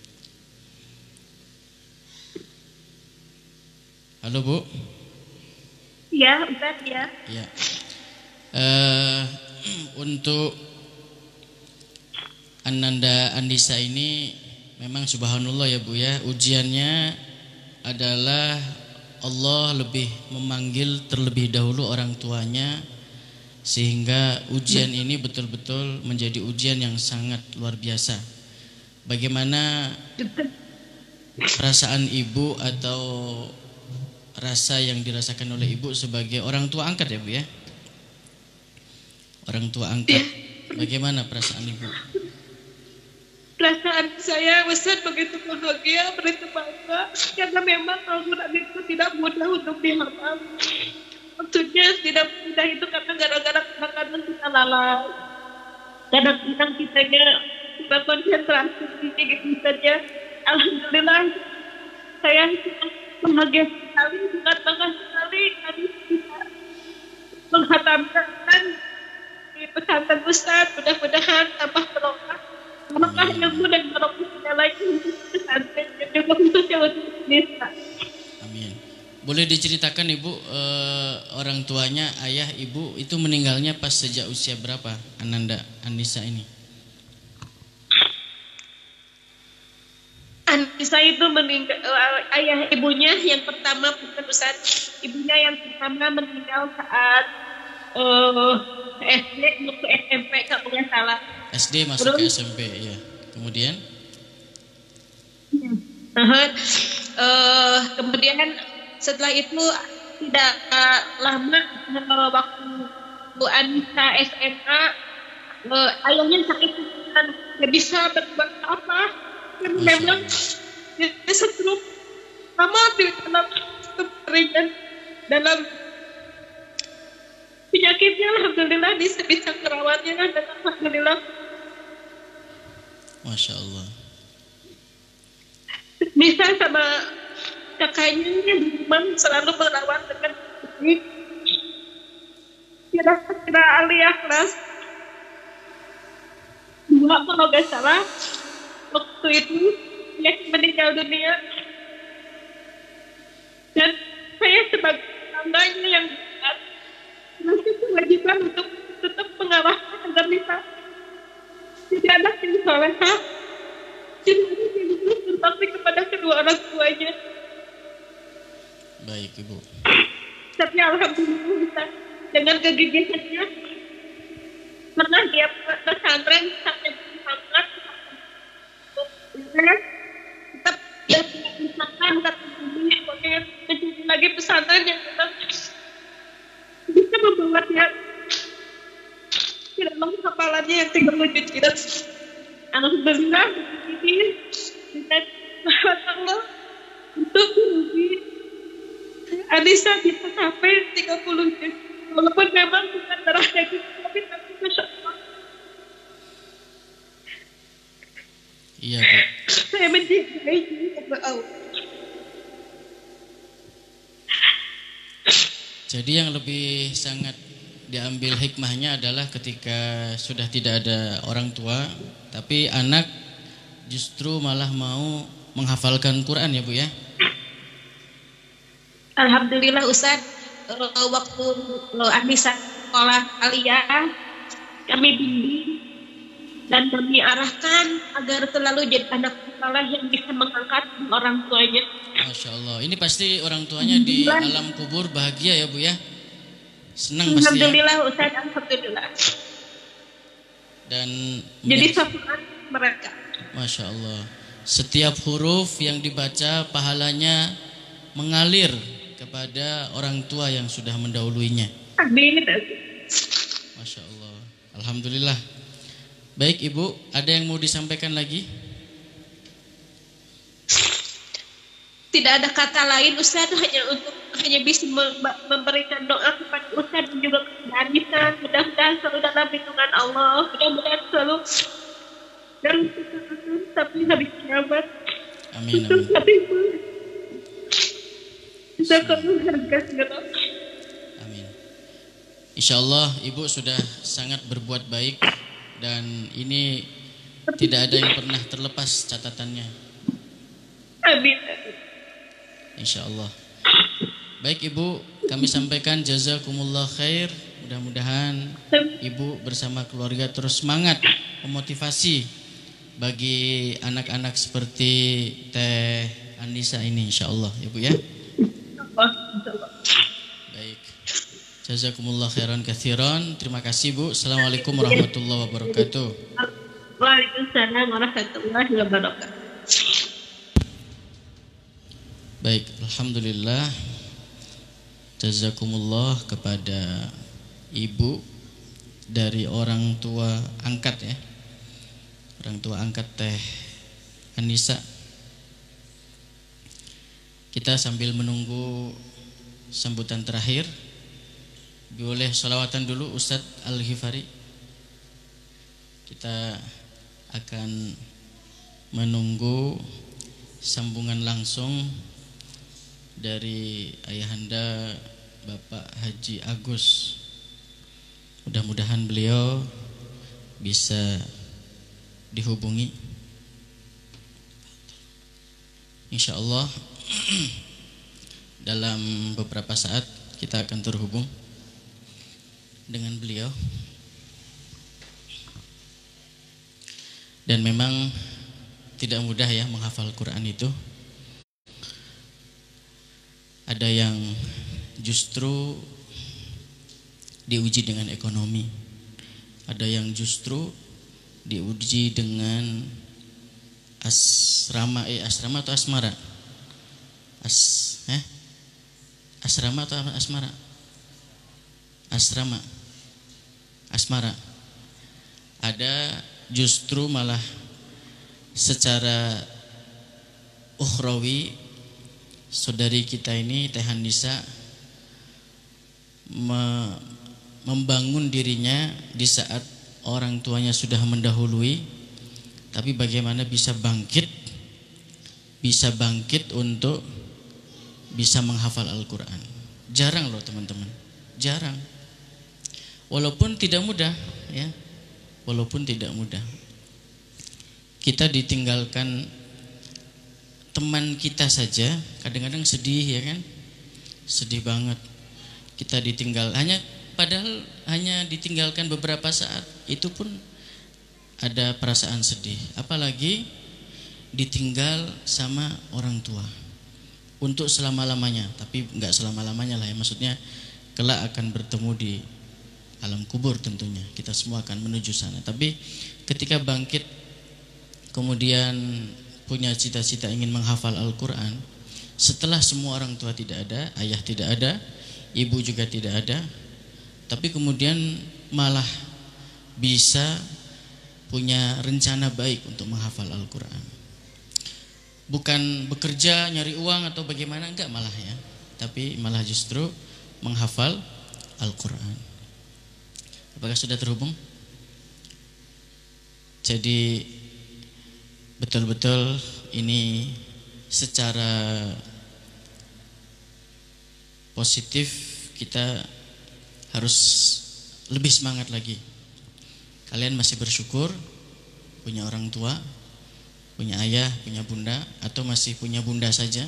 Halo, Bu. Ya, Ustaz, ya. Ya. Uh, untuk Ananda Andisa ini memang subhanallah ya Bu ya, ujiannya adalah Allah lebih memanggil terlebih dahulu orang tuanya, sehingga ujian ini betul-betul menjadi ujian yang sangat luar biasa. Bagaimana perasaan ibu atau rasa yang dirasakan oleh ibu sebagai orang tua angkat ya Bu ya? Orang tua angkat, bagaimana perasaan ibu? Perasaan saya Ustaz begitu bahagia, begitu bangga, karena memang Al-Quran itu tidak mudah untuk dihafal. Maksudnya tidak mudah itu karena gara-gara kadang-kadang kita lalai, kadang-kadang kitanya tidak konsentrasi gitu saja. Alhamdulillah saya bahagia sekali, bukan bangga sekali kami bisa menghatamkan di pesantren Ustaz. Mudah-mudahan tambah berkah. Apakah ilmu dan barokah lagi untuk pesantren dan juga khususnya untuk desa. Amin. Boleh diceritakan Ibu, eh, orang tuanya, ayah Ibu itu meninggalnya pas sejak usia berapa, Ananda Anissa ini? Anissa itu meninggal, uh, ayah ibunya yang pertama bukan Ustaz, ibunya yang pertama meninggal saat uh, S D masuk ke S M P kalau nggak salah. S D masuk ke S M P ya. Kemudian? Uh, uh, kemudian setelah itu tidak uh, lama uh, waktu Bu Anissa S M A, uh, ayahnya sakit dan tidak bisa berbuat apa. Dan memang dia stroke lama di dalam ringan dalam penyakitnya. Alhamdulillah bisa bisa merawatnya dan alhamdulillah. Masya Allah. Bisa sama kakaknya yang di rumah selalu merawat dengan baik. Kira-kira aliyah kelas dua kalau nggak salah. Waktu itu dia meninggal dunia dan saya sebagai tetangganya yang dekat masih kewajiban untuk tetap mengawasi agar bisa jadi anak yang solehah, jadi anak yang berbakti kepada kedua orang tuanya. Baik Ibu. Tapi alhamdulillah bisa dengan kegigihannya pernah dia pesantren sampai sangat tetap dan misalkan kata ini pokoknya mencari lagi pesantren yang tetap bisa membawa dia tidak lengkap hafalannya yang tiga puluh juz kita. Alhamdulillah ini dengan rahmat Allah untuk merugi Anissa bisa sampai tiga puluh juz walaupun memang bukan darah daging tapi tapi masya Allah. Iya Bu. Saya mencintai sama Allah. Jadi yang lebih sangat diambil hikmahnya adalah ketika sudah tidak ada orang tua, tapi anak justru malah mau menghafalkan Quran ya Bu ya. Alhamdulillah Ustaz, waktu Anissa sekolah aliyah kami bimbing dan kami arahkan agar selalu jadi anak saleh yang bisa mengangkat orang tuanya. Masya Allah, ini pasti orang tuanya di alam kubur bahagia ya Bu ya. Senang pasti ya. Alhamdulillah Ustaz, alhamdulillah. Dan jadi syafaat mereka. Masya Allah, setiap huruf yang dibaca pahalanya mengalir kepada orang tua yang sudah mendahuluinya. Amin. Masya Allah, alhamdulillah. Baik Ibu, ada yang mau disampaikan lagi? Tidak ada kata lain Ustaz, hanya untuk hanya bisa memberikan doa kepada Ustaz dan juga kepada Anissa. Mudah-mudahan selalu dalam lindungan Allah, mudah-mudahan selalu dalam keselamatan sampai hari kiamat. Amin, amin. Amin. Insya Allah Ibu sudah sangat berbuat baik dan ini tidak ada yang pernah terlepas catatannya. Amin. Insya Allah. Baik Ibu, kami sampaikan jazakumullah khair. Mudah-mudahan Ibu bersama keluarga terus semangat memotivasi bagi anak-anak seperti Teh Anissa ini, insya Allah Ibu ya. Baik. Jazakumullah khairan katsiran. Terima kasih Bu. Assalamualaikum warahmatullahi wabarakatuh. Waalaikumsalam warahmatullahi wabarakatuh. Baik, alhamdulillah. Jazakumullah kepada Ibu dari orang tua angkat ya. Orang tua angkat Teh Anissa. Kita sambil menunggu sambutan terakhir, boleh sholawatan dulu Ustadz Al-Ghifari. Kita akan menunggu sambungan langsung dari Ayahanda Bapak Haji Agus. Mudah-mudahan beliau bisa dihubungi. Insya Allah dalam beberapa saat kita akan terhubung dengan beliau. Dan memang tidak mudah ya menghafal Quran itu. Ada yang justru diuji dengan ekonomi. Ada yang justru diuji dengan asrama eh asrama atau asmara? As eh asrama atau asmara? Asrama. Asmara. Ada justru malah secara ukhrawi saudari kita ini Teh Anissa me, membangun dirinya di saat orang tuanya sudah mendahului, tapi bagaimana bisa bangkit bisa bangkit untuk bisa menghafal Al-Quran. Jarang loh teman-teman, jarang. Walaupun tidak mudah ya, walaupun tidak mudah. Kita ditinggalkan teman kita saja kadang-kadang sedih ya kan, sedih banget. Kita ditinggal hanya padahal hanya ditinggalkan beberapa saat, itu pun ada perasaan sedih. Apalagi ditinggal sama orang tua untuk selama-lamanya, tapi enggak selama-lamanya lah ya, maksudnya kelak akan bertemu di alam kubur tentunya. Kita semua akan menuju sana. Tapi ketika bangkit kemudian punya cita-cita ingin menghafal Al-Quran, setelah semua orang tua tidak ada, ayah tidak ada, ibu juga tidak ada, tapi kemudian malah bisa punya rencana baik untuk menghafal Al-Quran. Bukan bekerja nyari uang atau bagaimana, enggak malah ya, tapi malah justru menghafal Al-Quran. Apakah sudah terhubung? Jadi betul-betul ini secara positif kita harus lebih semangat lagi. Kalian masih bersyukur punya orang tua, punya ayah, punya bunda, atau masih punya bunda saja?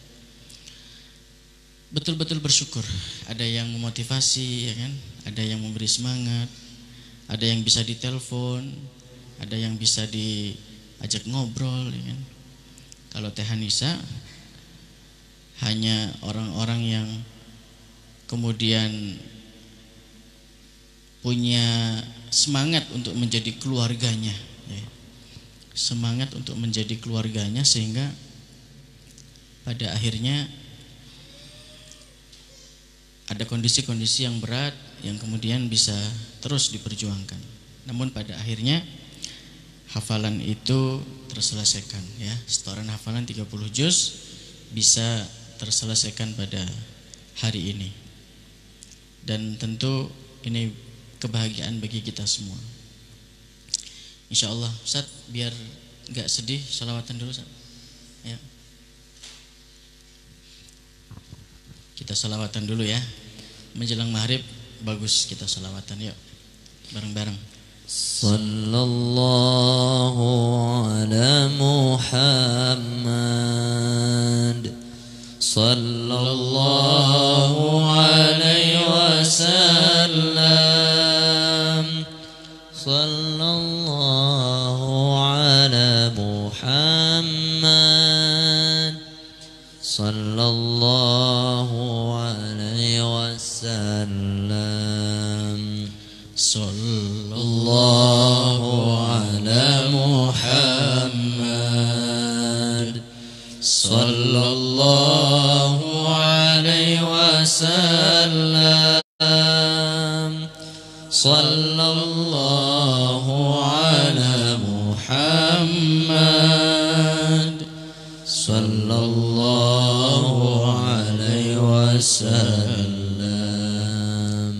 Betul-betul bersyukur. Ada yang memotivasi ya kan, ada yang memberi semangat, ada yang bisa ditelepon, ada yang bisa diajak ngobrol ya kan. Kalau Teh Anissa hanya orang-orang yang kemudian punya semangat untuk menjadi keluarganya ya. Semangat untuk menjadi keluarganya, sehingga pada akhirnya ada kondisi-kondisi yang berat yang kemudian bisa terus diperjuangkan. Namun pada akhirnya hafalan itu terselesaikan ya. Setoran hafalan tiga puluh juz bisa terselesaikan pada hari ini. Dan tentu ini kebahagiaan bagi kita semua. Insyaallah Ustaz, biar enggak sedih, sholawatan dulu Ustaz. Ya. Kita sholawatan dulu ya. Menjelang maghrib bagus kita sholawatan, yuk bareng-bareng. Sallallahu ala Muhammad, sallallahu alaihi wasallam, sallallahu ala Muhammad, sallallahu alaihi wasallam, sallallahu ala Muhammad, sallallahu alaihi wasallam, sallallahu ala Muhammad, sallallahu alaihi wasallam.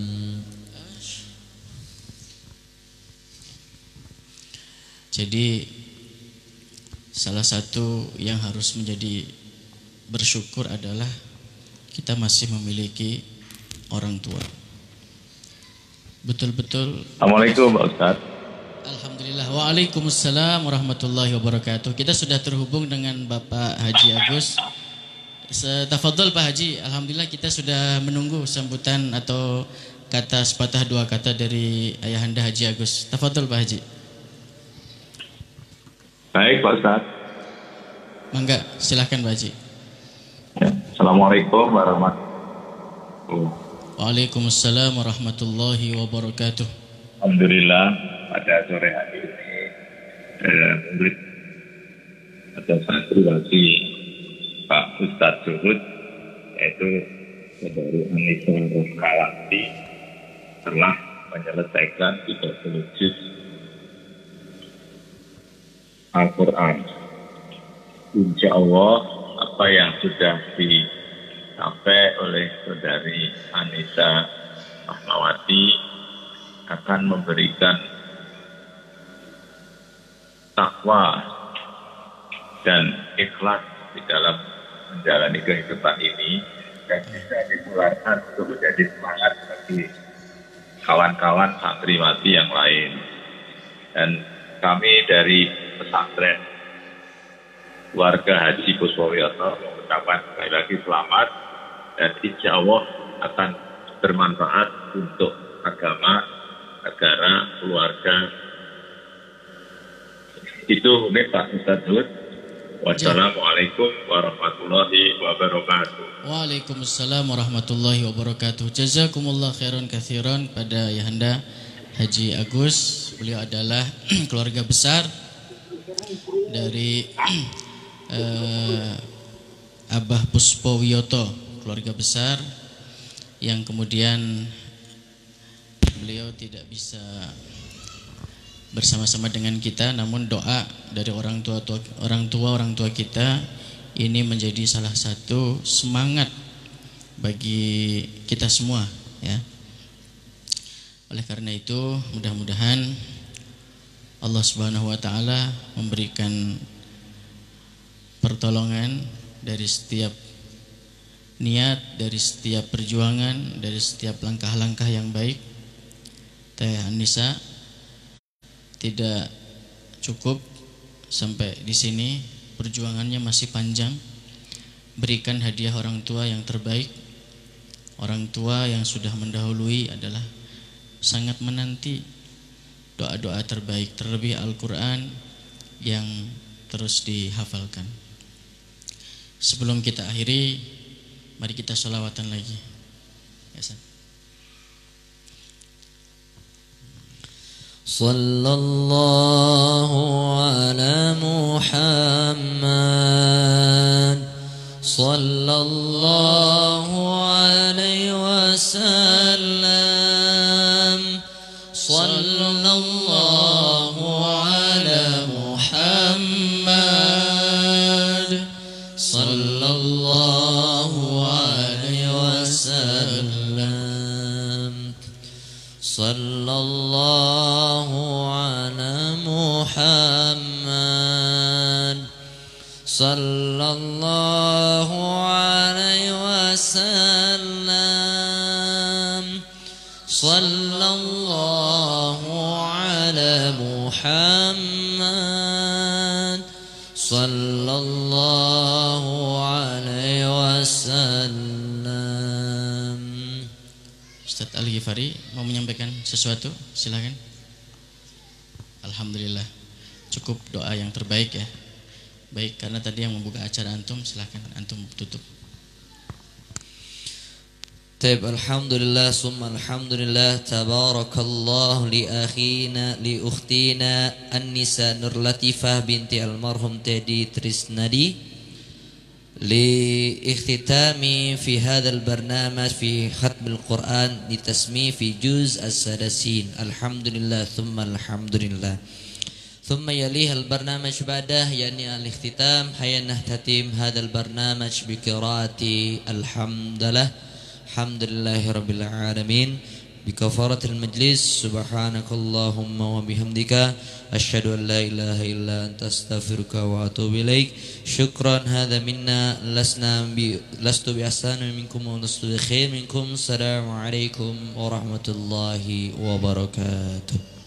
Jadi salah satu yang harus menjadi bersyukur adalah kita masih memiliki orang tua. Betul-betul. Assalamualaikum Pak Ustaz. Alhamdulillah. Waalaikumsalam warahmatullahi wabarakatuh. Kita sudah terhubung dengan Bapak Haji Agus. Tafadhol Pak Haji. Alhamdulillah kita sudah menunggu sambutan atau kata sepatah dua kata dari Ayahanda Haji Agus. Tafadhol Pak Haji. Baik Pak Ustaz. Mangga, silahkan Pak Haji. Ya. Assalamualaikum warahmatullahi wabarakatuh. Waalaikumsalam warahmatullahi wabarakatuh. Alhamdulillah pada sore hari ini eh, murid atau santriwati Pak Ustadz Zuhud yaitu Saudari Anissa Rusmawati telah menyelesaikan tiga puluh juz Al-Quran. Insya Allah apa yang sudah dicapai oleh Saudari Anissa Rusmawati akan memberikan takwa dan ikhlas di dalam menjalani kehidupan ini dan bisa ditularkan untuk menjadi semangat bagi kawan-kawan santriwati yang lain. Dan kami dari pesantren warga Haji Puspowiyoto mengucapkan sekali lagi selamat dan insya Allah akan bermanfaat untuk agama, negara, keluarga. Itu mungkin Pak Ustadz Zuhud. Wassalamualaikum warahmatullahi wabarakatuh. Waalaikumsalam warahmatullahi wabarakatuh. Jazakumullah khairan katsiran pada Ayahanda Haji Agus. Beliau adalah keluarga besar dari uh, Abah Puspowiyoto, keluarga besar yang kemudian beliau tidak bisa bersama-sama dengan kita, namun doa dari orang tua, tua orang tua orang tua kita ini menjadi salah satu semangat bagi kita semua ya. Oleh karena itu mudah-mudahan Allah Subhanahu wa taala memberikan pertolongan dari setiap niat, dari setiap perjuangan, dari setiap langkah-langkah yang baik. Teh Anissa tidak cukup sampai di sini, perjuangannya masih panjang. Berikan hadiah orang tua yang terbaik. Orang tua yang sudah mendahului adalah sangat menanti doa-doa terbaik, terlebih Al-Quran yang terus dihafalkan. Sebelum kita akhiri, mari kita sholawatan lagi. Ya, San. Sallallahu ala Muhammad, sallallahu alaihi wasallam, sallallahu ala صلى الله على محمد صلى الله عليه وسلم صلى الله على محمد صلى الله عليه وسلم. Ustadz Al-Ghifari mau menyampaikan sesuatu, silakan. Alhamdulillah, cukup doa yang terbaik ya. Baik, karena tadi yang membuka acara antum, silakan antum tutup. طيب الحمد لله ثم الحمد لله تبارك الله لأخينا لأختنا النساء نور لطيفة بنت المرحوم تدي تريسنادي لاختتام في هذا البرنامج في ختم القرآن لتسميه في جزء السادسين. الحمد لله ثم الحمد لله. ثم يليها البرنامج بعده يعني الاختتام. هيا نختتم هذا البرنامج بقراءة الحمد لله الحمد لله رب العالمين بكفارة المجلس. سبحانك اللهم وبحمدك أشهد أن لا إله إلا أنت أستغفرك وأتوب إليك. شكرا هذا منا لسنا لست بأحسن منكم ولست بخير منكم. السلام عليكم ورحمة الله وبركاته.